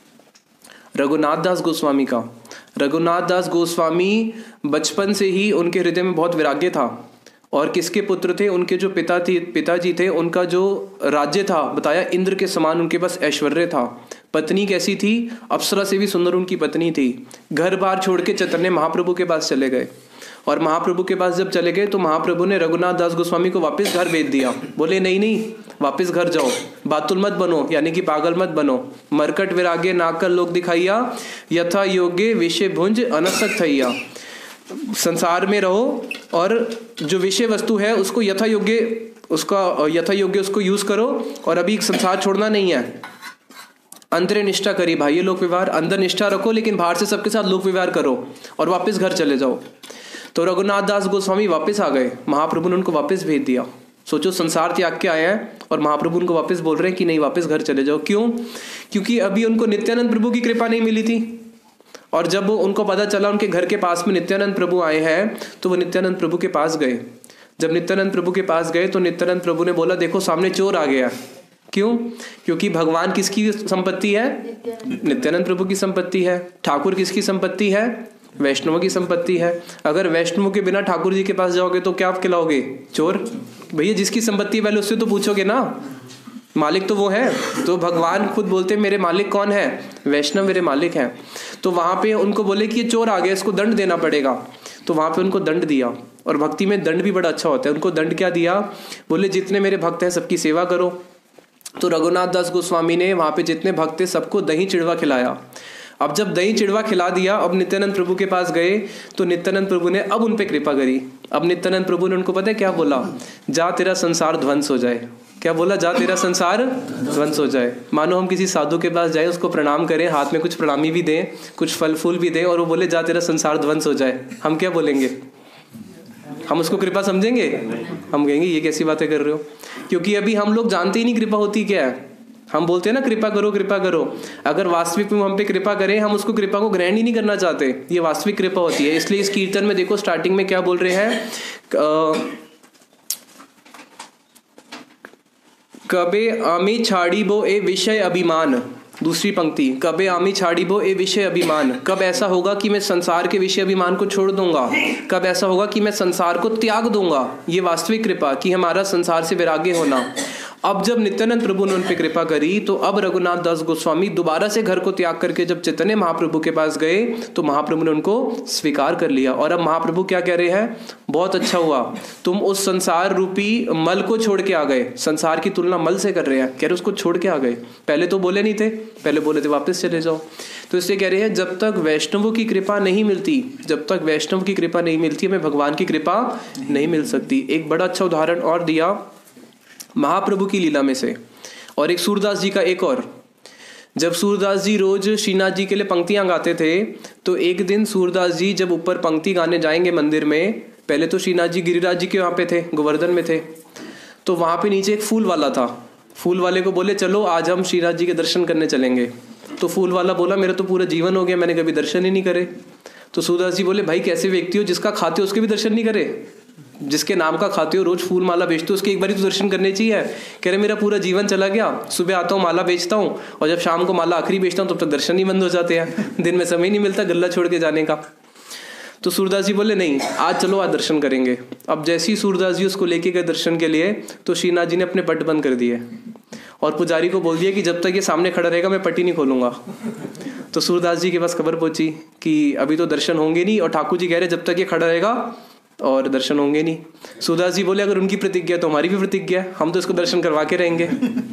S1: रघुनाथ दास गोस्वामी का। रघुनाथ दास गोस्वामी बचपन से ही उनके हृदय में बहुत वैराग्य था। और किसके पुत्र थे? उनके जो पिताजी थे, उनका जो राज्य था बताया इंद्र के समान उनके पास ऐश्वर्य था। पत्नी कैसी थी? अप्सरा से भी सुंदर उनकी पत्नी थी। घर बार छोड़ के चैतन्य महाप्रभु के पास चले गए, और महाप्रभु के पास जब चले गए तो महाप्रभु ने रघुनाथ दास गोस्वामी को वापस घर भेज दिया। बोले नहीं नहीं, वापस घर जाओ, बातुल मत बनो, यानी कि पागल मत बनो। मरकट विरागे नाकर लोक दिखाइया, यथा योगे विषय भुंज अनसक थैया। संसार में रहो और जो विषय वस्तु है उसको यथा योग्य उसको यूज करो, और अभी संसार छोड़ना नहीं है। अंतरे निष्ठा करी भाई, लोक व्यवहार, अंदर निष्ठा रखो लेकिन बाहर से सबके साथ लोक व्यवहार करो, और वापस घर चले जाओ। तो रघुनाथ दास गोस्वामी वापस आ गए, महाप्रभु ने उनको वापस भेज दिया। सोचो, संसार त्याग के आए हैं और महाप्रभु उनको वापस बोल रहे हैं कि नहीं, वापस घर चले जाओ। क्यों? क्योंकि अभी उनको नित्यानंद प्रभु की कृपा नहीं मिली थी। और जब उनको पता चला उनके घर के पास में नित्यानंद प्रभु आए हैं, तो वो नित्यानंद प्रभु के पास गए। जब नित्यानंद प्रभु के पास गए तो नित्यानंद प्रभु ने बोला, देखो सामने चोर आ गया। क्यों? क्योंकि भगवान किसकी संपत्ति है? नित्यानंद प्रभु की संपत्ति है। ठाकुर किसकी संपत्ति है? वैष्णव की संपत्ति है। अगर वैष्णव के बिना ठाकुर जी के पास जाओगे तो क्या आप खिलाओगे? चोर। भैया जिसकी संपत्ति पहले उससे तो पूछोगे ना, मालिक तो वो है। तो भगवान खुद बोलते हैं मेरे मालिक कौन है? वैष्णव मेरे मालिक हैं। तो वहां पे उनको बोले कि ये चोर आ गया, इसको दंड देना पड़ेगा। तो वहां पे उनको दंड दिया, और भक्ति में दंड भी बड़ा अच्छा होता है। उनको दंड क्या दिया? बोले जितने मेरे भक्त हैं सबकी सेवा करो। तो रघुनाथ दास गोस्वामी ने वहां पे जितने भक्त थे सबको दही चिड़वा खिलाया। अब जब दही चिड़वा खिला दिया, अब नित्यानंद प्रभु के पास गए तो नित्यानंद प्रभु ने अब उन पे कृपा करी। अब नित्यानंद प्रभु ने उनको पता है क्या बोला? जा तेरा संसार ध्वंस हो जाए। क्या बोला? जा तेरा संसार ध्वंस हो जाए। मानो हम किसी साधु के पास जाए, उसको प्रणाम करें, हाथ में कुछ प्रणामी भी दें, कुछ फल फूल भी दें, और वो बोले जा तेरा संसार ध्वंस हो जाए। हम क्या बोलेंगे? हम उसको कृपा समझेंगे? हम कहेंगे ये कैसी बातें कर रहे हो? क्योंकि अभी हम लोग जानते ही नहीं कृपा होती क्या है। हम बोलते हैं ना कृपा करो कृपा करो। अगर वास्तविक में हम पे कृपा करें, हम उसको कृपा को ग्रहण ही नहीं करना चाहते। ये वास्तविक कृपा होती है। इसलिए इस कीर्तन में देखो स्टार्टिंग में क्या बोल रहे हैं? कबे आमी छाड़ीबो ए विषय अभिमान। दूसरी पंक्ति, कबे आमी छाड़ीबो ए विषय अभिमान। कब ऐसा होगा कि मैं संसार के विषय अभिमान को छोड़ दूंगा? कब ऐसा होगा कि मैं संसार को त्याग दूंगा? ये वास्तविक कृपा कि हमारा संसार से वैराग्य होना। अब जब नित्यानंद प्रभु ने उन पे कृपा करी तो अब रघुनाथ दास गोस्वामी दोबारा से घर को त्याग करके जब चैतन्य महाप्रभु के पास गए तो महाप्रभु ने उनको स्वीकार कर लिया। और अब महाप्रभु क्या कह रहे हैं? बहुत अच्छा हुआ तुम उस संसार रूपी मल को छोड़ के आ गए। संसार की तुलना मल से कर रहे हैं, कह रहे उसको छोड़ के आ गए। पहले तो बोले नहीं थे, पहले बोले थे वापस चले जाओ। तो इसलिए कह रहे हैं जब तक वैष्णवों की कृपा नहीं मिलती, जब तक वैष्णव की कृपा नहीं मिलती, हमें भगवान की कृपा नहीं मिल सकती। एक बड़ा अच्छा उदाहरण और दिया महाप्रभु की लीला में से, और एक सूरदास जी का एक और। जब सूरदास जी रोज श्रीनाथ जी के लिए पंक्तियां गाते थे, तो एक दिन सूरदास जी जब ऊपर पंक्ति गाने जाएंगे मंदिर में, पहले तो श्रीनाथ जी गिरिराज जी के वहाँ पे थे, गोवर्धन में थे, तो वहाँ पे नीचे एक फूल वाला था। फूल वाले को बोले चलो आज हम श्रीनाथ जी के दर्शन करने चलेंगे। तो फूल वाला बोला मेरा तो पूरा जीवन हो गया, मैंने कभी दर्शन ही नहीं करे। तो सूरदास जी बोले भाई कैसे व्यक्ति हो जिसका खाते हो उसके भी दर्शन नहीं करे? जिसके नाम का खाते हो, रोज फूल माला बेचते हो, उसके एक बार तो दर्शन करने चाहिए। कह रहे मेरा पूरा जीवन चला गया, सुबह आता हूँ माला बेचता हूँ, और जब शाम को माला आखिरी बेचता हूँ तब तक दर्शन ही बंद हो जाते हैं। दिन में समय नहीं मिलता गल्ला छोड़ के जाने का। तो सूरदास जी बोले नहीं आज चलो आज दर्शन करेंगे। अब जैसे ही सूरदास जी उसको लेके गए दर्शन के लिए, तो श्रीनाथ जी ने अपने पट बंद कर दिए और पुजारी को बोल दिया कि जब तक ये सामने खड़ा रहेगा मैं पट्टी नहीं खोलूंगा। तो सूरदास जी के पास खबर पहुंची कि अभी तो दर्शन होंगे नहीं, और ठाकुर जी कह रहे जब तक ये खड़ा रहेगा और दर्शन होंगे नहीं। सूरदास जी बोले अगर उनकी प्रतिज्ञा तो हमारी भी प्रतिज्ञा है, हम तो इसको दर्शन करवा के रहेंगे।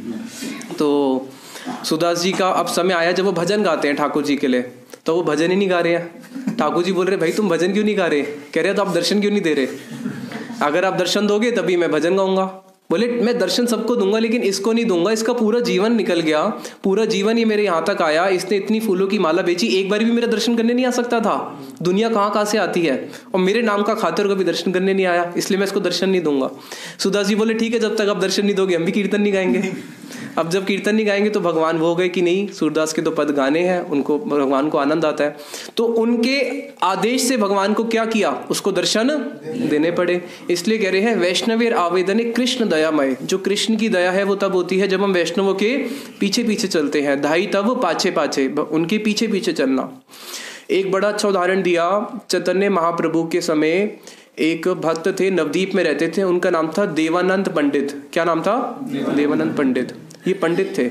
S1: तो सूरदास जी का अब समय आया जब वो भजन गाते हैं ठाकुर जी के लिए, तो वो भजन ही नहीं गा रहे हैं। ठाकुर जी बोल रहे भाई तुम भजन क्यों नहीं गा रहे? कह रहे तो आप दर्शन क्यों नहीं दे रहे? अगर आप दर्शन दोगे तभी मैं भजन गाऊंगा। बोले मैं दर्शन सबको दूंगा लेकिन इसको नहीं दूंगा, इसका पूरा जीवन निकल गया, पूरा जीवन ये मेरे यहाँ तक आया, इसने इतनी फूलों की माला बेची, एक बार भी मेरा दर्शन करने नहीं आ सकता था, दुनिया कहाँ से आती है, और मेरे नाम का खातिर कभी दर्शन करने नहीं आया, इसलिए मैं इसको दर्शन नहीं दूंगा। सूरदास जी बोले ठीक है, जब तक आप दर्शन नहीं दोगे हम भी कीर्तन नहीं गाएंगे। अब जब कीर्तन नहीं गाएंगे तो भगवान वो हो गए कि नहीं, सूरदास के तो पद गाने हैं, उनको भगवान को आनंद आता है, तो उनके आदेश से भगवान को क्या किया, उसको दर्शन देने पड़े। इसलिए कह रहे हैं वैष्णवेर आवेदने कृष्ण दयामय, जो कृष्ण की दया है वो तब होती है जब हम वैष्णवों के पीछे पीछे चलते हैं, धाई तब पाछे पाछे, उनके पीछे पीछे चलना। एक बड़ा अच्छा उदाहरण दिया, चैतन्य महाप्रभु के समय एक भक्त थे, नवदीप में रहते थे, उनका नाम था देवानंद पंडित। क्या नाम था? देवानंद पंडित। ये पंडित थे,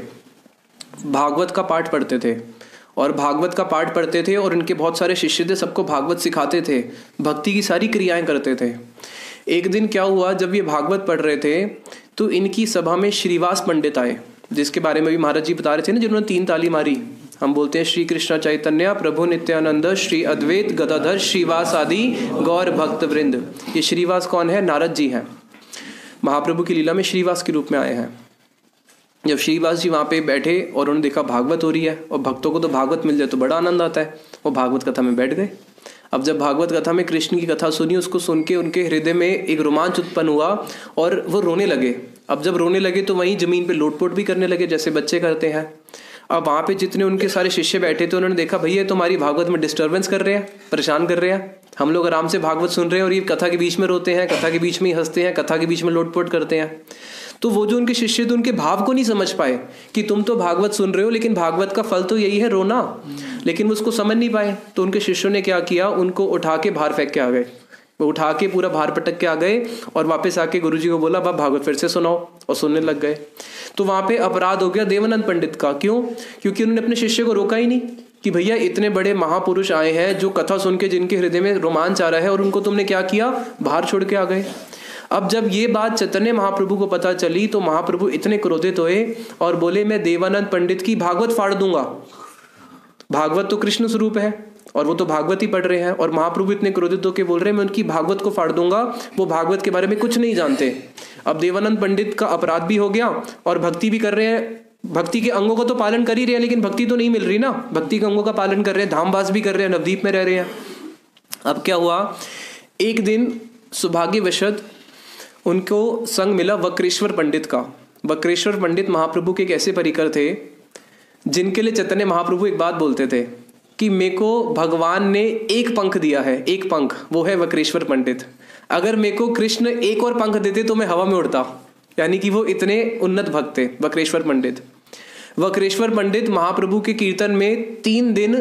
S1: भागवत का पाठ पढ़ते थे, और भागवत का पाठ पढ़ते थे, और इनके बहुत सारे शिष्य थे, सबको भागवत सिखाते थे, भक्ति की सारी क्रियाएं करते थे। एक दिन क्या हुआ, जब ये भागवत पढ़ रहे थे तो इनकी सभा में श्रीवास पंडित आए, जिसके बारे में भी महाराज जी बता रहे थे ना, जिन्होंने 3 ताली मारी। हम बोलते हैं श्री कृष्ण चैतन्य प्रभु नित्यानंद श्री अद्वैत गदाधर श्रीवास आदि गौर भक्त वृंद। ये श्रीवास कौन है? नारद जी हैं, महाप्रभु की लीला में श्रीवास के रूप में आए हैं। जब श्रीवास जी वहाँ पे बैठे और उन्होंने देखा भागवत हो रही है, और भक्तों को तो भागवत मिल जाए तो बड़ा आनंद आता है, वो भागवत कथा में बैठ गए। अब जब भागवत कथा में कृष्ण की कथा सुनी, उसको सुन के उनके हृदय में एक रोमांच उत्पन्न हुआ और वो रोने लगे। अब जब रोने लगे तो वहीं जमीन पे लोटपोट भी करने लगे जैसे बच्चे करते हैं। अब वहाँ पे जितने उनके सारे शिष्य बैठे थे उन्होंने देखा भैया तुम्हारी भागवत में डिस्टर्बेंस कर रहे हैं, परेशान कर रहे हैं, हम लोग आराम से भागवत सुन रहे हैं और ये कथा के बीच में रोते हैं, कथा के बीच में ही हंसते हैं, कथा के बीच में लोटपोट करते हैं। तो वो जो उनके शिष्य थे उनके भाव को नहीं समझ पाए कि तुम तो भागवत सुन रहे हो लेकिन भागवत का फल तो यही है रोना, लेकिन वो उसको समझ नहीं पाए। तो उनके शिष्यों ने क्या किया, उनको उठा के बाहर फेंक के आ गए, वो उठा के पूरा बाहर पटक के आ गए और वापस आके गुरुजी को बोला अब भागवत फिर से सुनाओ, और सुनने लग गए। तो वहां पे अपराध हो गया देवानंद पंडित का। क्यों? क्योंकि उन्होंने अपने शिष्य को रोका ही नहीं कि भैया इतने बड़े महापुरुष आए हैं जो कथा सुन के जिनके हृदय में रोमांच आ रहा है और उनको तुमने क्या किया, बाहर छोड़ के आ गए। अब जब ये बात चैतन्य महाप्रभु को पता चली तो महाप्रभु इतने क्रोधित हुए और बोले मैं देवानंद पंडित की भागवत फाड़ दूंगा। भागवत तो कृष्ण स्वरूप है और वो तो भागवत ही पढ़ रहे हैं, और महाप्रभु इतने क्रोधित होकर बोल रहे हैं मैं उनकी भागवत को फाड़ दूंगा, वो भागवत के बारे में कुछ नहीं जानते। अब देवानंद पंडित का अपराध भी हो गया और भक्ति भी कर रहे हैं, भक्ति के अंगों का तो पालन कर ही रहे हैं लेकिन भक्ति तो नहीं मिल रही ना, भक्ति के अंगों का पालन कर रहे हैं, धामवास भी कर रहे हैं, नवदीप में रह रहे हैं। अब क्या हुआ, एक दिन सौभाग्यवशत उनको संग मिला वक्रेश्वर पंडित का। वक्रेश्वर पंडित महाप्रभु के एक ऐसे परिकर थे जिनके लिए चैतन्य महाप्रभु एक बात बोलते थे कि मेरे को भगवान ने एक पंख दिया है, एक पंख, वो है वक्रेश्वर पंडित। अगर मेरे को कृष्ण एक और पंख देते तो मैं हवा में उड़ता। यानी कि वो इतने उन्नत भक्त थे वक्रेश्वर पंडित। वक्रेश्वर पंडित महाप्रभु के कीर्तन में 3 दिन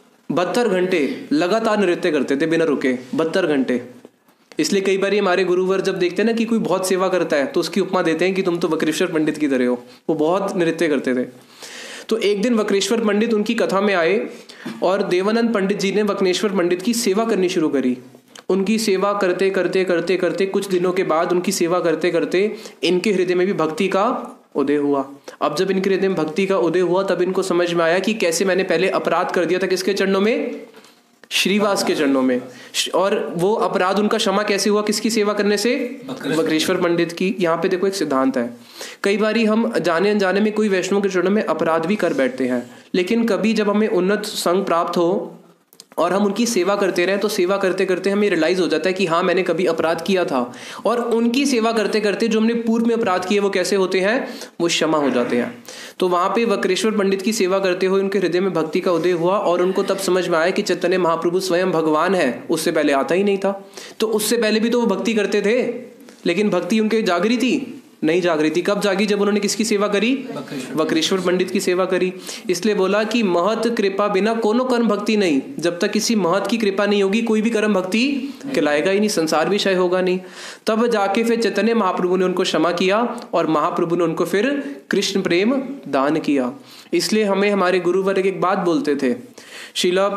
S1: 72 घंटे लगातार नृत्य करते थे बिना रुके, 72 घंटे। इसलिए कई बार हमारे गुरुवर जब देखते हैं ना कि कोई बहुत सेवा करता है तो उसकी उपमा देते हैं कि तुम तो वक्रेश्वर पंडित की तरह हो, वो बहुत नृत्य करते थे। तो एक दिन वक्रेश्वर पंडित उनकी कथा में आए और देवानंद पंडित जी ने वक्रेश्वर पंडित की सेवा करनी शुरू करी। उनकी सेवा करते करते करते करते कुछ दिनों के बाद उनकी सेवा करते करते इनके हृदय में भी भक्ति का उदय हुआ। अब जब इनके हृदय में भक्ति का उदय हुआ तब इनको समझ में आया कि कैसे मैंने पहले अपराध कर दिया था, किसके चरणों में, श्रीवास के चरणों में, और वो अपराध उनका क्षमा कैसे हुआ, किसकी सेवा करने से, वक्रेश्वर पंडित की। यहाँ पे देखो एक सिद्धांत है, कई बारी हम जाने अनजाने में कोई वैष्णव के चरणों में अपराध भी कर बैठते हैं, लेकिन कभी जब हमें उन्नत संग प्राप्त हो और हम उनकी सेवा करते रहें तो सेवा करते करते हमें रियलाइज हो जाता है कि हाँ मैंने कभी अपराध किया था, और उनकी सेवा करते करते जो हमने पूर्व में अपराध किए वो कैसे होते हैं, वो क्षमा हो जाते हैं। तो वहां पे वक्रेश्वर पंडित की सेवा करते हुए उनके हृदय में भक्ति का उदय हुआ और उनको तब समझ में आया कि चैतन्य महाप्रभु स्वयं भगवान है, उससे पहले आता ही नहीं था। तो उससे पहले भी तो वो भक्ति करते थे लेकिन भक्ति उनके जागृति थी, नहीं जागृति कब जागी, जब उन्होंने किसकी सेवा करी, वक्रेश्वर पंडित की सेवा करी। इसलिए बोला कि महत कृपा बिना कोनो कर्म भक्ति नहीं, जब तक किसी महत की कृपा नहीं होगी कोई भी कर्म भक्ति कहलाएगा ही नहीं, संसार भी क्षय होगा नहीं। तब जाके फिर चैतन्य महाप्रभु ने उनको क्षमा किया और महाप्रभु ने उनको फिर कृष्ण प्रेम दान किया। इसलिए हमें हमारे गुरुवर एक बात बोलते थे, श्रीला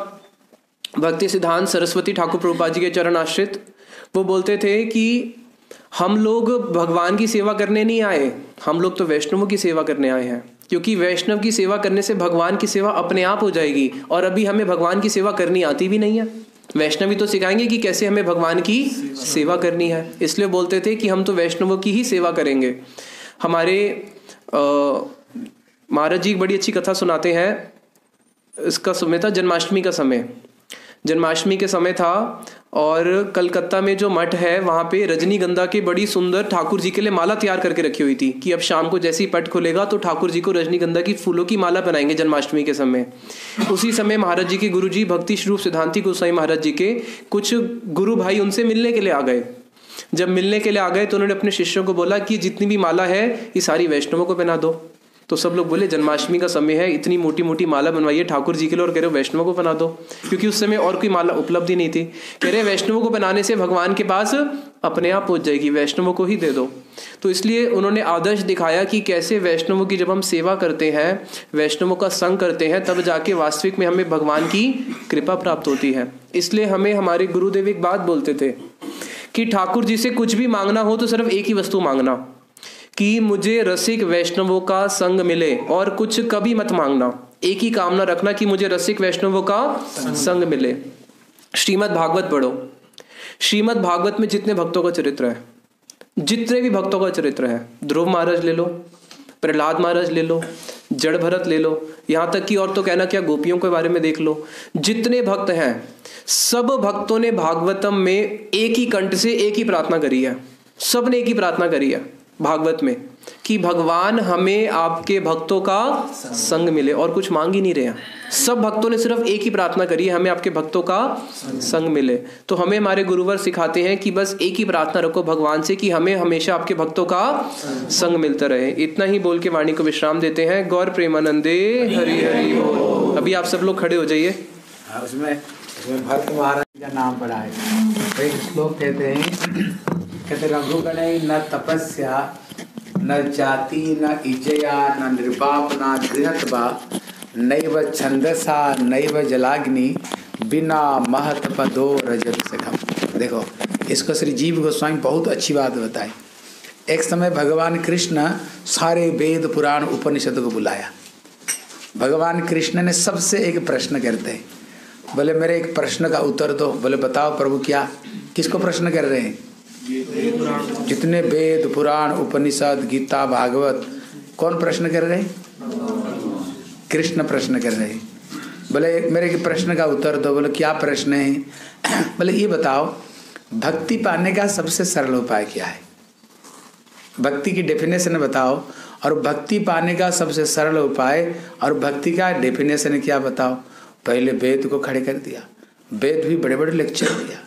S1: भक्ति सिद्धांत सरस्वती ठाकुर प्रभुपाद जी के चरण आश्रित, वो बोलते थे कि हम लोग भगवान की सेवा करने नहीं आए, हम लोग तो वैष्णवों की सेवा करने आए हैं, क्योंकि वैष्णव की सेवा करने से भगवान की सेवा अपने आप हो जाएगी, और अभी हमें भगवान की सेवा करनी आती भी नहीं है। वैष्णवी तो सिखाएंगे कि कैसे हमें भगवान की सेवा करनी है। इसलिए बोलते थे कि हम तो वैष्णवों की ही सेवा करेंगे। हमारे महाराज जी बड़ी अच्छी कथा सुनाते हैं। इसका समय था जन्माष्टमी का समय, जन्माष्टमी के समय था और कलकत्ता में जो मठ है वहाँ पे रजनीगंधा के बड़ी सुंदर ठाकुर जी के लिए माला तैयार करके रखी हुई थी कि अब शाम को जैसे ही पट खुलेगा तो ठाकुर जी को रजनीगंधा की फूलों की माला पहनाएंगे जन्माष्टमी के समय। उसी समय महाराज जी के गुरु जी भक्ति स्वरूप सिद्धांति गोसाई महाराज जी के कुछ गुरु भाई उनसे मिलने के लिए आ गए। जब मिलने के लिए आ गए तो उन्होंने अपने शिष्यों को बोला कि जितनी भी माला है ये सारी वैष्णवों को पहना दो। तो सब लोग बोले जन्माष्टमी का समय है, इतनी मोटी मोटी माला बनवाइए ठाकुर जी के लिए और कह रहे हो वैष्णवों को बना दो, क्योंकि उस समय और कोई माला उपलब्ध ही नहीं थी। कह रहे वैष्णवों को बनाने से भगवान के पास अपने आप पहुंच जाएगी, वैष्णवों को ही दे दो। तो इसलिए उन्होंने आदर्श दिखाया कि कैसे वैष्णवों की जब हम सेवा करते हैं, वैष्णवों का संग करते हैं, तब जाके वास्तविक में हमें भगवान की कृपा प्राप्त होती है। इसलिए हमें हमारे गुरुदेव एक बात बोलते थे कि ठाकुर जी से कुछ भी मांगना हो तो सिर्फ एक ही वस्तु मांगना कि मुझे रसिक वैष्णवों का संग मिले, और कुछ कभी मत मांगना। एक ही कामना रखना कि मुझे रसिक वैष्णवों का संग मिले। श्रीमद् भागवत पढ़ो। श्रीमद् भागवत में जितने भक्तों का चरित्र है, जितने भी भक्तों का चरित्र है, ध्रुव महाराज ले लो, प्रहलाद महाराज ले लो, जड़ भरत ले लो, यहाँ तक कि और तो कहना क्या गोपियों के बारे में देख लो। जितने भक्त हैं सब भक्तों ने भागवतम में एक ही कंठ से एक ही प्रार्थना करी है। सब ने एक ही प्रार्थना करी है भागवत में कि भगवान हमें आपके भक्तों का संग मिले, और कुछ मांग ही नहीं रहे हैं। सब भक्तों ने सिर्फ एक ही प्रार्थना करी है, हमें आपके भक्तों का संग मिले। तो हमें हमारे गुरुवर सिखाते हैं कि बस एक ही प्रार्थना रखो भगवान से कि हमें हमेशा आपके भक्तों का संग मिलता रहे। इतना ही बोल के वाणी को विश्राम देते हैं। गौर प्रेमानंदे हरि हरि बोल। अभी आप सब लोग खड़े हो जाइए।
S2: उसमें भरत महाराज का नाम पड़ा है। तो एक श्लोक कहते हैं, कहते रघुगणे न तपस्या न जाति न इजया न निर्वाप न गृहत्वा नैव छंदसा नैव जलाग्नि बिना महत पदो रजत सखम। देखो इसको श्री जीव गोस्वामी बहुत अच्छी बात बताई। एक समय भगवान कृष्ण सारे वेद पुराण उपनिषद को बुलाया। भगवान कृष्ण ने सबसे एक प्रश्न करते हैं, बोले मेरे एक प्रश्न का उत्तर दो। बोले बताओ प्रभु क्या, किसको प्रश्न कर रहे हैं? जितने वेद पुराण उपनिषद गीता भागवत, कौन प्रश्न कर रहे हैं? कृष्ण प्रश्न कर रहे हैं। बोले मेरे एक प्रश्न का उत्तर दो। बोले क्या प्रश्न है? बोले ये बताओ भक्ति पाने का सबसे सरल उपाय क्या है? भक्ति की डेफिनेशन बताओ, और भक्ति पाने का सबसे सरल उपाय और भक्ति का डेफिनेशन क्या बताओ। पहले वेद को खड़े कर दिया, वेद भी बड़े बड़े लेक्चर दिया।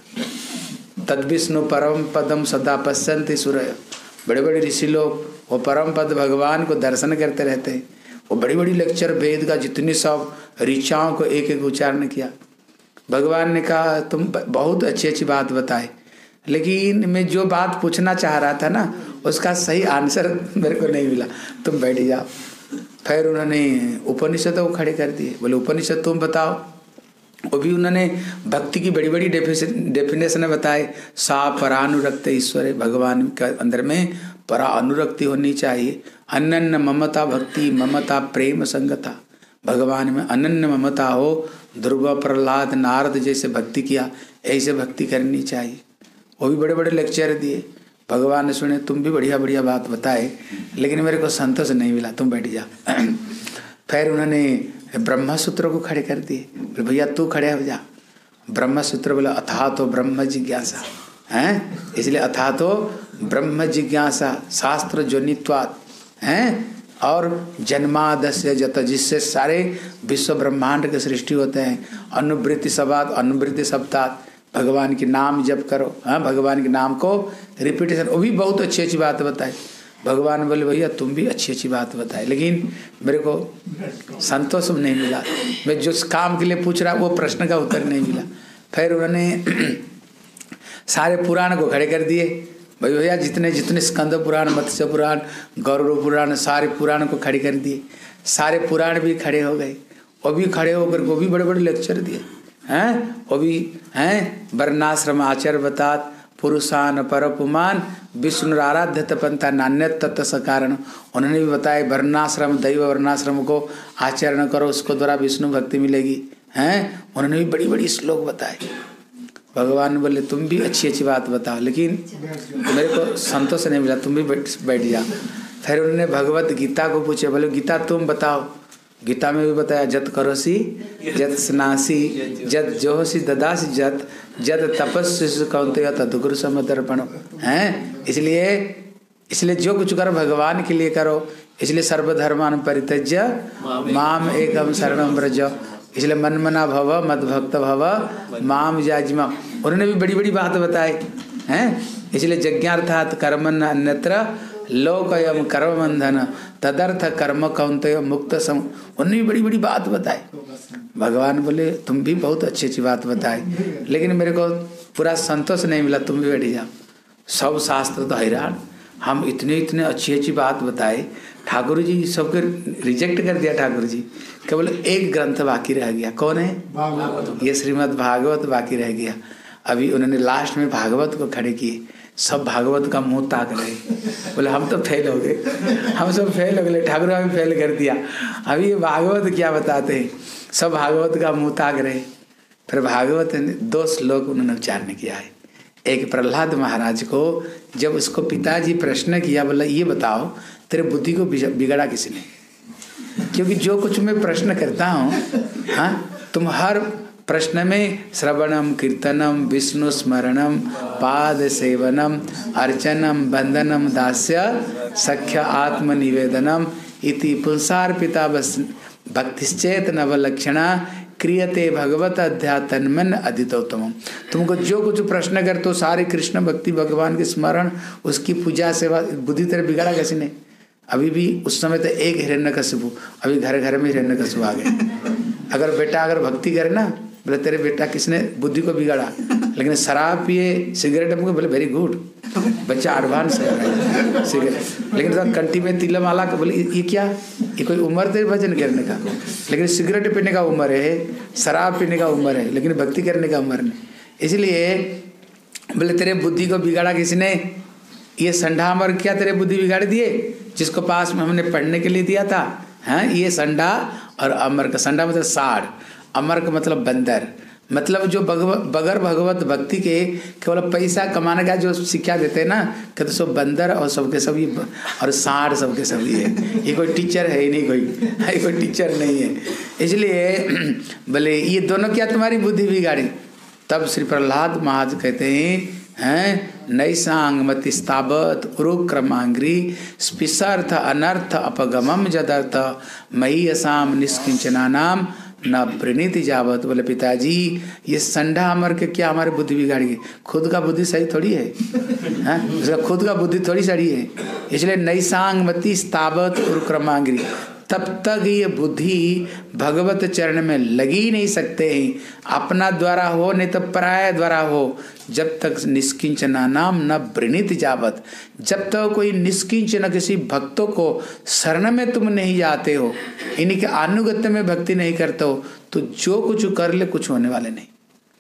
S2: तद विष्णु परम पदम सदा पश्यन्ति सूरय, बड़े बड़े ऋषि लोग वो परम पद भगवान को दर्शन करते रहते हैं। वो बड़ी बड़ी लेक्चर वेद का जितनी सब ऋचाओं को एक एक उच्चारण किया। भगवान ने कहा तुम बहुत अच्छी अच्छी बात बताए, लेकिन मैं जो बात पूछना चाह रहा था ना उसका सही आंसर मेरे को नहीं मिला, तुम बैठ जाओ। फिर उन्होंने उपनिषदों को खड़े कर दिए। बोले उपनिषद तुम बताओ। वो भी उन्होंने भक्ति की बड़ी बड़ी डेफिनेशन बताए। सा परानुरक्त ईश्वर, भगवान के अंदर में परा अनुरक्ति होनी चाहिए। अनन्य ममता भक्ति, ममता प्रेम संगता, भगवान में अनन्य ममता हो। ध्रुव प्रहलाद नारद जैसे भक्ति किया, ऐसे भक्ति करनी चाहिए। वो भी बड़े बड़े लेक्चर दिए। भगवान ने सुने तुम भी बढ़िया बढ़िया बात बताए, लेकिन मेरे को संतोष नहीं मिला, तुम बैठ जा। फिर उन्होंने ब्रह्म सूत्र को खड़े कर दिए। बोले भैया तू खड़े हो जा। ब्रह्म सूत्र बोला अथा तो ब्रह्म जिज्ञासा हैं, इसलिए अथा तो ब्रह्म जिज्ञासा शास्त्र जोनित्वात् हैं, और जन्मादस्य जत, जिससे सारे विश्व ब्रह्मांड के सृष्टि होते हैं। अनुवृत्ति सबात अनुवृत्ति सप्तात्, भगवान के नाम जप करो। हाँ, भगवान के नाम को रिपीटेशन, वो भी बहुत अच्छी अच्छी बात बताई। भगवान बोले भैया तुम भी अच्छी अच्छी बात बताए, लेकिन मेरे को संतोष नहीं मिला। मैं जिस काम के लिए पूछ रहा वो प्रश्न का उत्तर नहीं मिला। फिर उन्होंने सारे पुराण को खड़े कर दिए। भाई भैया जितने जितने स्कंद पुराण, मत्स्य पुराण, गरुड़ पुराण, सारे पुराण को खड़े कर दिए। सारे पुराण भी खड़े हो गए। वो भी खड़े होकर वो भी बड़े बड़े लेक्चर दिए हैं। वो भी हैं वर्णाश्रम आचार्य बतात पुरुषान परपुमान विष्णु आराध्य तपंथा नान्य तत्व सकारण। उन्होंने भी बताया वर्णाश्रम दैव वर्णाश्रम को आचरण करो, उसको द्वारा विष्णु भक्ति मिलेगी हैं। उन्होंने भी बड़ी बड़ी श्लोक बताए भगवान बोले तुम भी अच्छी अच्छी बात बताओ, लेकिन मेरे को संतोष नहीं मिला, तुम भी बैठ जाओ। फिर उन्होंने भगवत गीता को पूछे, बोले गीता तुम बताओ। गीता में भी बताया जत करोसी जत स्नासी जत जोहसी ददासी जत जत तपस्वी कौन्तेय तदुगुरु समदर्पण हैं। इसलिए जो कुछ करो भगवान के लिए करो। इसलिए सर्वधर्मान परित्यज्य माम एकम शरणम व्रज। इसलिए मनमना भव मद भक्त भव माम याजिमा। उन्होंने भी बड़ी बड़ी बात बताई हैं। इसलिए यज्ञार्थात कर्मन अन्यत्र लोकयम कर्म बंधन तदर्थ कर्म कौन्तेय मुक्त सम। उन्होंने भी बड़ी बड़ी बात बताई। भगवान बोले तुम भी बहुत अच्छी अच्छी बात बताई, लेकिन मेरे को पूरा संतोष नहीं मिला, तुम भी बैठ जाओ। सब शास्त्र तो हैरान, हम इतने इतने अच्छी अच्छी बात बताए, ठाकुर जी सबके रिजेक्ट कर दिया। ठाकुर जी केवल एक ग्रंथ बाकी रह गया। कौन है? ये श्रीमद् भागवत बाकी रह गया। अभी उन्होंने लास्ट में भागवत को खड़े किए, सब भागवत का मुंह ताक रहे, बोले हम तो फेल हो गए, हम सब फेल हो गए, ठाकुर हमें फेल कर दिया, अभी ये भागवत क्या बताते हैं। सब भागवत का मुंह ताक रहे। फिर भागवत 2 श्लोक उन्होंने उच्चारण किया है। एक प्रहलाद महाराज को जब उसको पिताजी प्रश्न किया, बोला ये बताओ तेरे बुद्धि को बिगड़ा किसने? क्योंकि जो कुछ मैं प्रश्न करता हूँ, हाँ, तुम हर प्रश्न में श्रवणम कीर्तनम विष्णु स्मरणम पाद सेवनम अर्चनम बंदनम दास्य सख्य आत्मनिवेदनम इति पुंसार्पिता भक्तिश्चेत नवलक्षणा क्रियते भगवत अध्यात्मन अदितोत्तम। तुमको जो कुछ प्रश्न कर तो सारे कृष्ण भक्ति भगवान के स्मरण उसकी पूजा सेवा, बुद्धि तेरे बिगाड़ा कैसे नहीं? अभी भी उस समय तो एक हिरण्यकशिपु, अभी घर घर में हिरण्यकशिपु आ गए। अगर बेटा अगर भक्ति करे ना, बोले तेरे बेटा किसने बुद्धि को बिगाड़ा, लेकिन शराब पिए सिगरेट में बोले वेरी गुड, बच्चा एडवांस है सिगरेट। लेकिन तो कंठी में तिल माला का, बोले ये क्या, ये कोई उम्र तेरे भजन करने का? लेकिन सिगरेट पीने का उम्र है, शराब पीने का उम्र है, लेकिन भक्ति करने का उम्र नहीं। इसलिए बोले तेरे बुद्धि को बिगाड़ा किसने? ये संडा अमर क्या तेरे बुद्धि बिगाड़ दिए, जिसको पास में हमने पढ़ने के लिए दिया था। हाँ, ये संडा और अमर का, संडा मतलब साढ़, अमर का मतलब बंदर, मतलब जो बगैर भगवत भक्ति के केवल पैसा कमाने का जो शिक्षा देते हैं ना, कहते तो सब बंदर और सबके सभी और साढ़ सबके सभी है। ये कोई टीचर है ही नहीं, कोई टीचर नहीं है। इसलिए बोले ये दोनों क्या तुम्हारी बुद्धि बिगाड़ी? तब श्री प्रहलाद महाराज कहते हैं नैसांग मतिस्तावत उरुक्रमांग्री स्पिशर्थ अनर्थ अपगमम जदर्थ मही असाम निष्किंचना नाम न प्रणीति जावत। बोले पिताजी ये संडा अमर के क्या हमारी बुद्धि बिगाड़ी है? खुद का बुद्धि सही थोड़ी है, उसका खुद का बुद्धि थोड़ी सही है। इसलिए नैसांग मति स्तावत उरुक्रमांग्री, तब तक ये बुद्धि भगवत चरण में लगी नहीं सकते हैं। अपना द्वारा हो नहीं तो पराय द्वारा हो, जब तक निष्किंचना नाम न वृणीत जावत, जब तक कोई निष्किंचन किसी भक्तों को शरण में तुम नहीं जाते हो, इन्हीं के अनुगत्य में भक्ति नहीं करते हो, तो जो कुछ कर ले कुछ होने वाले नहीं।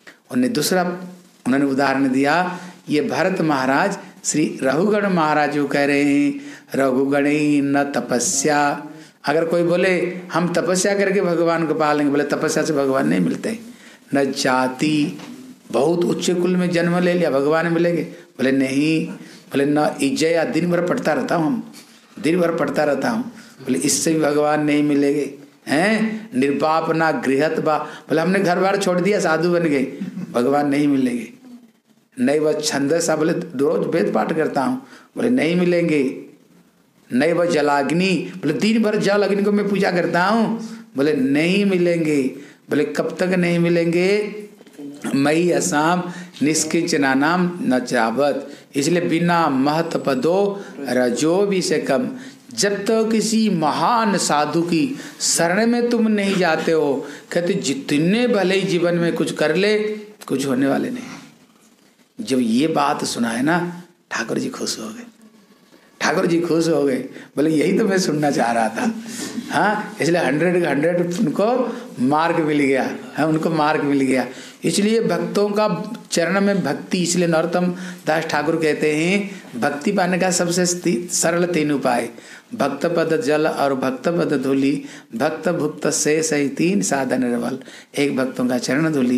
S2: उन्होंने उदाहरण दिया, ये भरत महाराज श्री रघुगण महाराज जो कह रहे हैं रघुगणी न तपस्या। अगर कोई बोले हम तपस्या करके भगवान को पा लेंगे, बोले तपस्या से भगवान नहीं मिलते। न जाति, बहुत उच्च कुल में जन्म ले लिया भगवान मिलेंगे, बोले नहीं। बोले न इज्जया, दिन भर पढ़ता रहता हूँ, हम दिन भर पढ़ता रहता हूँ, बोले इससे भी भगवान नहीं मिलेंगे। हैं निर्पाप ना गृहत बा, बोले हमने घर बार छोड़ दिया साधु बन गए, भगवान नहीं मिलेंगे। नहीं वह छंद सा, बोले रोज वेद पाठ करता हूँ, बोले नहीं मिलेंगे। नहीं वह जलाग्नि, बोले दिन भर जल अग्नि को मैं पूजा करता हूँ, बोले नहीं मिलेंगे। बोले कब तक नहीं मिलेंगे? मई असाम निष्किंचना नाम न जावत। इसलिए बिना महत पदो रजो भी से कम, जब तक तो किसी महान साधु की शरण में तुम नहीं जाते हो, कहते जितने भले ही जीवन में कुछ कर ले कुछ होने वाले नहीं। जब ये बात सुना है ना, ठाकुर जी खुश हो गए, ठाकुर जी खुश हो गए, बोले यही तो मैं सुनना चाह रहा था। हाँ, इसलिए 100 उनको मार्ग मिल गया, हाँ उनको मार्ग मिल गया। इसलिए भक्तों का चरण में भक्ति, इसलिए नरोत्तम दास ठाकुर कहते हैं भक्ति पाने का सबसे सरल 3 उपाय, भक्त पद जल और भक्त पद धूलि, भक्त भुक्त शेष 3 साधन रवल। एक भक्तों का चरण धूलि,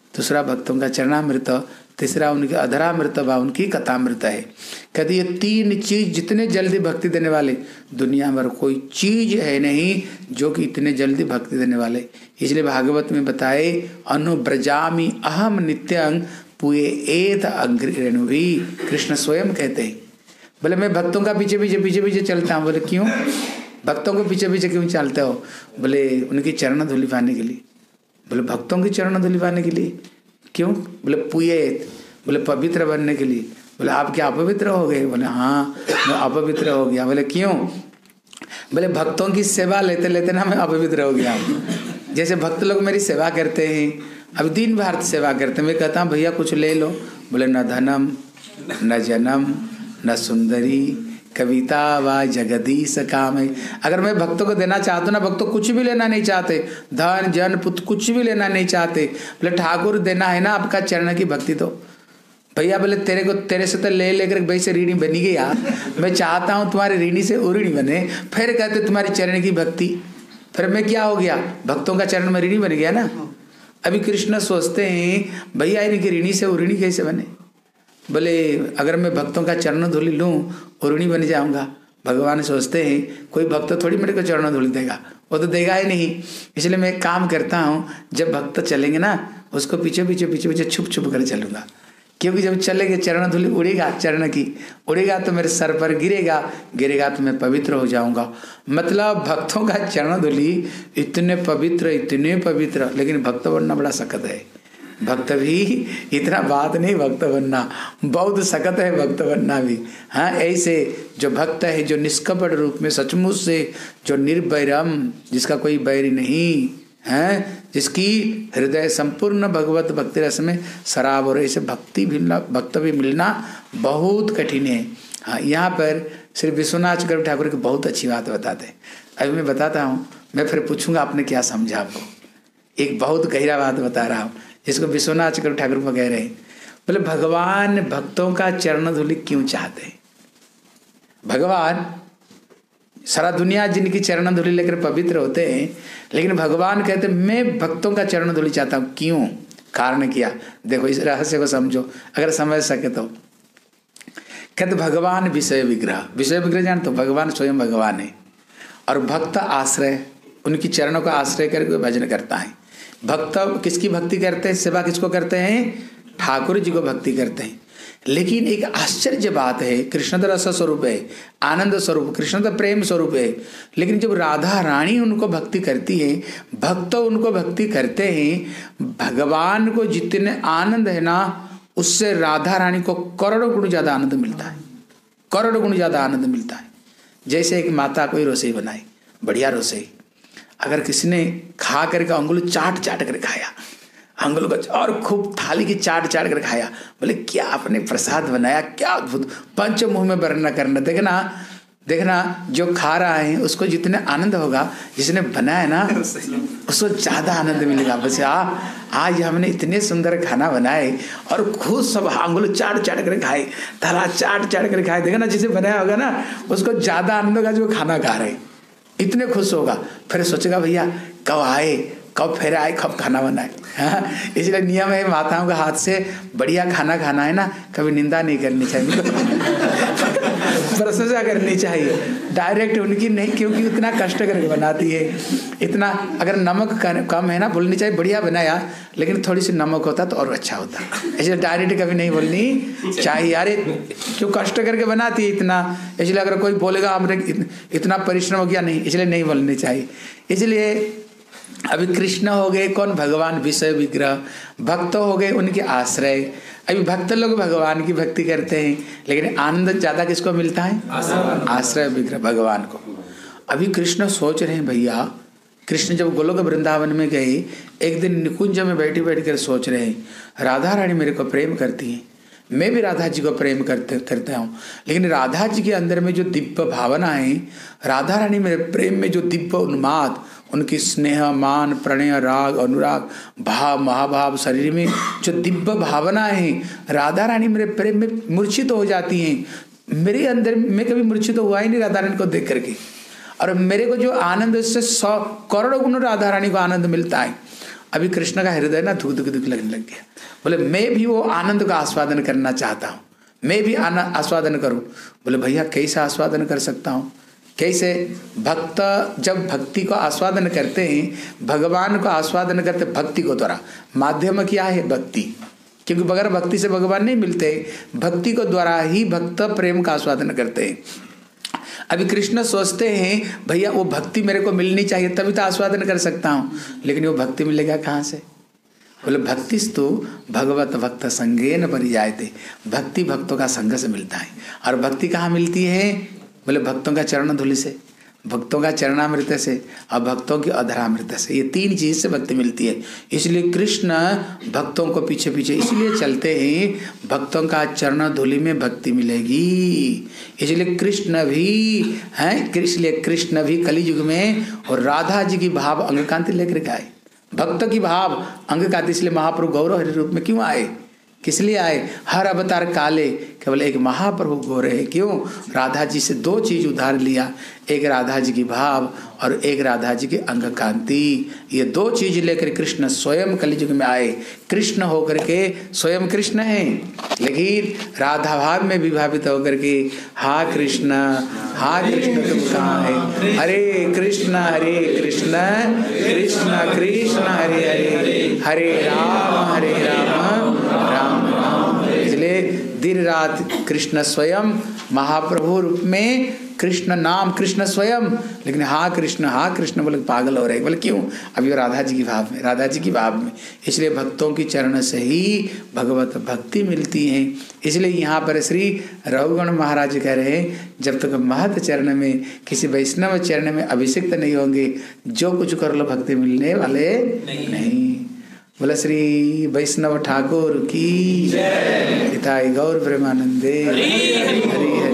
S2: दूसरा भक्तों का चरणामृत, तीसरा उनके अधरामृत व उनकी कथामृत है। कहते ये तीन चीज जितने जल्दी भक्ति देने वाले दुनिया में कोई चीज है नहीं जो कि इतने जल्दी भक्ति देने वाले। इसलिए भागवत में बताए अनुब्रजामि अहम नित्यं पुए एत अग्रेणु भी, कृष्ण स्वयं कहते हैं। बोले मैं भक्तों का पीछे पीछे चलता हूँ। बोले क्यों भक्तों को पीछे पीछे क्यों चलते हो? बोले उनकी चरण धूलि पाने के लिए। बोले भक्तों की चरण धूलि पाने के लिए क्यों? बोले पुएत, बोले पवित्र बनने के लिए। बोले आप क्या अपवित्र हो गए? बोले हाँ मैं अपवित्र हो गया। बोले क्यों? बोले भक्तों की सेवा लेते लेते ना मैं अपवित्र हो गया हूँ। जैसे भक्त लोग मेरी सेवा करते हैं, अब दिन भर सेवा करते हैं, मैं कहता हूँ भैया कुछ ले लो। बोले न धनम न जनम न सुंदरी कविता व जगदीश काम है। अगर मैं भक्तों को देना चाहता हूँ ना, भक्तों कुछ भी लेना नहीं चाहते, धन जन पुत्र कुछ भी लेना नहीं चाहते। बोले ठाकुर देना है ना आपका चरण की भक्ति तो भैया। बोले तेरे से तो ले लेकर भाई से ऋणी बनी गया, मैं चाहता हूँ तुम्हारे ऋणी से और ऋणी बने। फिर कहते तुम्हारी चरण की भक्ति, फिर मैं क्या हो गया? भक्तों का चरण में ऋणी बन गया ना। अभी कृष्ण सोचते हैं भैया इनके ऋणी से और ऋणी कैसे बने? बोले अगर मैं भक्तों का चरण धूलि लूँ और ऋणी बन जाऊंगा। भगवान सोचते हैं कोई भक्त थोड़ी मेरे को चरण धूलि देगा, वो तो देगा ही नहीं। इसलिए मैं एक काम करता हूँ, जब भक्त चलेंगे ना उसको पीछे पीछे छुप कर चलूंगा, क्योंकि जब चलेंगे चरण धूलि उड़ेगा, चरण की उड़ेगा तो मेरे सर पर गिरेगा तो मैं पवित्र हो जाऊंगा। मतलब भक्तों का चरण धूलि इतने पवित्र, लेकिन भक्त बनना बड़ा सख्त है। भक्त भी इतना बात नहीं, भक्त बनना बहुत सख्त है, भक्त बनना भी। हाँ ऐसे जो भक्त है जो निष्कपट रूप में सचमुच से जो निर्वैरम, जिसका कोई बैरी नहीं है, जिसकी हृदय संपूर्ण भगवत भक्ति रस में शराब और ऐसे भक्त भी मिलना बहुत कठिन है। हाँ यहाँ पर श्री विश्वनाथ चक्रवर्ती ठाकुर की बहुत अच्छी बात बताते हैं। अभी मैं बताता हूँ, मैं फिर पूछूंगा आपने क्या समझा। आपको एक बहुत गहरा बात बता रहा हूँ जिसको विश्वनाथ चक्रवर्ती ठाकुर को कह रहे हैं। बोले भगवान भक्तों का चरण धूलि क्यों चाहते हैं? भगवान सारा दुनिया जिनकी चरण धूलि लेकर पवित्र होते हैं, लेकिन भगवान कहते मैं भक्तों का चरण धूलि चाहता हूँ। क्यों? कारण क्या? देखो इस रहस्य को समझो, अगर समझ सके तो। कहते भगवान विषय विग्रह जानते हो? भगवान स्वयं भगवान है और भक्त आश्रय, उनकी चरणों का आश्रय करके भजन करता है। भक्त किसकी भक्ति करते हैं? सेवा किसको करते हैं? ठाकुर जी को भक्ति करते हैं। लेकिन एक आश्चर्य बात है, कृष्ण तो रस स्वरूप है, आनंद स्वरूप, कृष्ण तो प्रेम स्वरूप है, लेकिन जब राधा रानी उनको भक्ति करती है, भक्त उनको भक्ति करते हैं, भगवान को जितने आनंद है ना उससे राधा रानी को करोड़ों गुण ज्यादा आनंद मिलता है, करोड़ों गुण ज्यादा आनंद मिलता है। जैसे एक माता कोई रसोई बनाई, बढ़िया रसोई, अगर किसी ने खा करके अंगुल चाट कर खाया, अंगुल को और खूब थाली की चाट कर खाया, बोले क्या आपने प्रसाद बनाया, क्या अद्भुत, पंच मुंह में वर्ण करना। देखना जो खा रहा है उसको जितने आनंद होगा, जिसने बनाया ना उसको ज्यादा आनंद मिलेगा। बस आज हमने इतने सुंदर खाना बनाए और खुद सब अंगुल चाट कर खाए, थाला चाट कर खाए। देखना जिसे बनाया होगा ना उसको ज्यादा आनंद होगा जो खाना खा रहे, इतने खुश होगा। फिर सोचेगा भैया कब आए, कब फिर आए, कब खाना बनाए। हाँ इसलिए नियम है माताओं का हाथ से बढ़िया खाना खाना है ना, कभी निंदा नहीं करनी चाहिए, प्रशंसा करनी चाहिए, डायरेक्ट उनकी नहीं, क्योंकि इतना कष्ट करके बनाती है। इतना अगर नमक कम है ना बोलनी चाहिए बढ़िया बनाया, लेकिन थोड़ी सी नमक होता तो और अच्छा होता। इसलिए डायरेक्ट कभी नहीं बोलनी चाहिए, अरे क्यों कष्ट करके बनाती है इतना, इसलिए अगर कोई बोलेगा हमने इतना परिश्रम हो गया, नहीं, इसलिए नहीं बोलनी चाहिए। इसलिए अभी कृष्ण हो गए कौन? भगवान विषय विग्रह, भक्त हो गए उनके आश्रय। अभी भक्त लोग भगवान की भक्ति करते हैं, लेकिन आनंद ज्यादा किसको मिलता है? आश्रय विग्रह भगवान को। अभी कृष्ण सोच रहे हैं भैया, कृष्ण जब गोलोक वृंदावन में गए, एक दिन निकुंज में बैठ कर सोच रहे हैं राधा रानी मेरे को प्रेम करती है, मैं भी राधा जी को प्रेम करता हूँ, लेकिन राधा जी के अंदर में जो दिव्य भावना है, राधा रानी मेरे प्रेम में जो दिव्य उन्माद, उनकी स्नेह मान प्रणय राग अनुराग भाव महाभाव शरीर में जो दिव्य भावना है, राधा रानी मेरे प्रेम में मूर्छित हो जाती हैं। मेरे अंदर मैं कभी मूर्छित हुआ ही नहीं राधा रानी को देख करके, और मेरे को जो आनंद उससे 100 करोड़ गुण राधा रानी को आनंद मिलता है। अभी कृष्ण का हृदय ना धुक धुक धुक लगने लग गया। बोले मैं भी वो आनंद का आस्वादन करना चाहता हूँ, मैं भी आस्वादन करूँ। बोले भैया कैसे आस्वादन कर सकता हूँ? कैसे? भक्त जब भक्ति को आस्वादन करते हैं, भगवान को आस्वादन करते भक्ति को द्वारा। माध्यम क्या है? भक्ति। क्योंकि बगैर भक्ति से भगवान नहीं मिलते, भक्ति को द्वारा ही भक्त प्रेम का आस्वादन करते हैं। अभी कृष्ण सोचते हैं भैया वो भक्ति मेरे को मिलनी चाहिए तभी तो आस्वादन कर सकता हूँ, लेकिन वो भक्ति मिलेगा कहाँ से? बोले भक्तिस्तु भगवत भक्त संगेन परिजायते, भक्ति भक्तों का संग से मिलता है। और भक्ति कहाँ मिलती है? बोले भक्तों का चरण धूलि से, भक्तों का चरणामृत से और भक्तों की अधरामृत से, ये तीन चीज से भक्ति मिलती है। इसलिए कृष्ण भक्तों को पीछे पीछे इसलिए चलते हैं, भक्तों का चरण धूलि में भक्ति मिलेगी। इसलिए कृष्ण भी हैं, इसलिए कृष्ण भी कलियुग में और राधा जी की भाव अंग कांति लेकर के आए, भक्त की भाव अंग कांति। इसलिए महाप्रभु गौरव हरि रूप में क्यों आए? किस लिए आए? हर अवतार काले, केवल एक महाप्रभु गोरे है। क्यों? राधा जी से दो चीज उधार लिया, एक राधा जी की भाव और एक राधा जी की अंग कांति। ये दो चीज लेकर कृष्ण स्वयं कलियुग में आए। कृष्ण होकर के स्वयं कृष्ण है, लेकिन राधा भाव में विभावित होकर के हा कृष्ण तुम कहाँ है? हरे कृष्ण कृष्ण कृष्ण हरे हरे, हरे राम राम राम। इसलिए दिन रात कृष्ण स्वयं महाप्रभु रूप में, कृष्ण नाम कृष्ण स्वयं, लेकिन हाँ कृष्ण बोले पागल हो रहे। बोले क्यों? अभी राधा जी की भाव में, राधा जी की भाव में। इसलिए भक्तों की चरण से ही भगवत भक्ति मिलती है। इसलिए यहाँ पर श्री रघुगण महाराज कह रहे हैं, जब तक महत चरण में, किसी वैष्णव चरण में अभिषिक्त नहीं होंगे, जो कुछ कर लो भक्ति मिलने वाले नहीं। बोला श्री वैष्णव ठाकुर की जय। गौर प्रेमानंदे हरि हरि।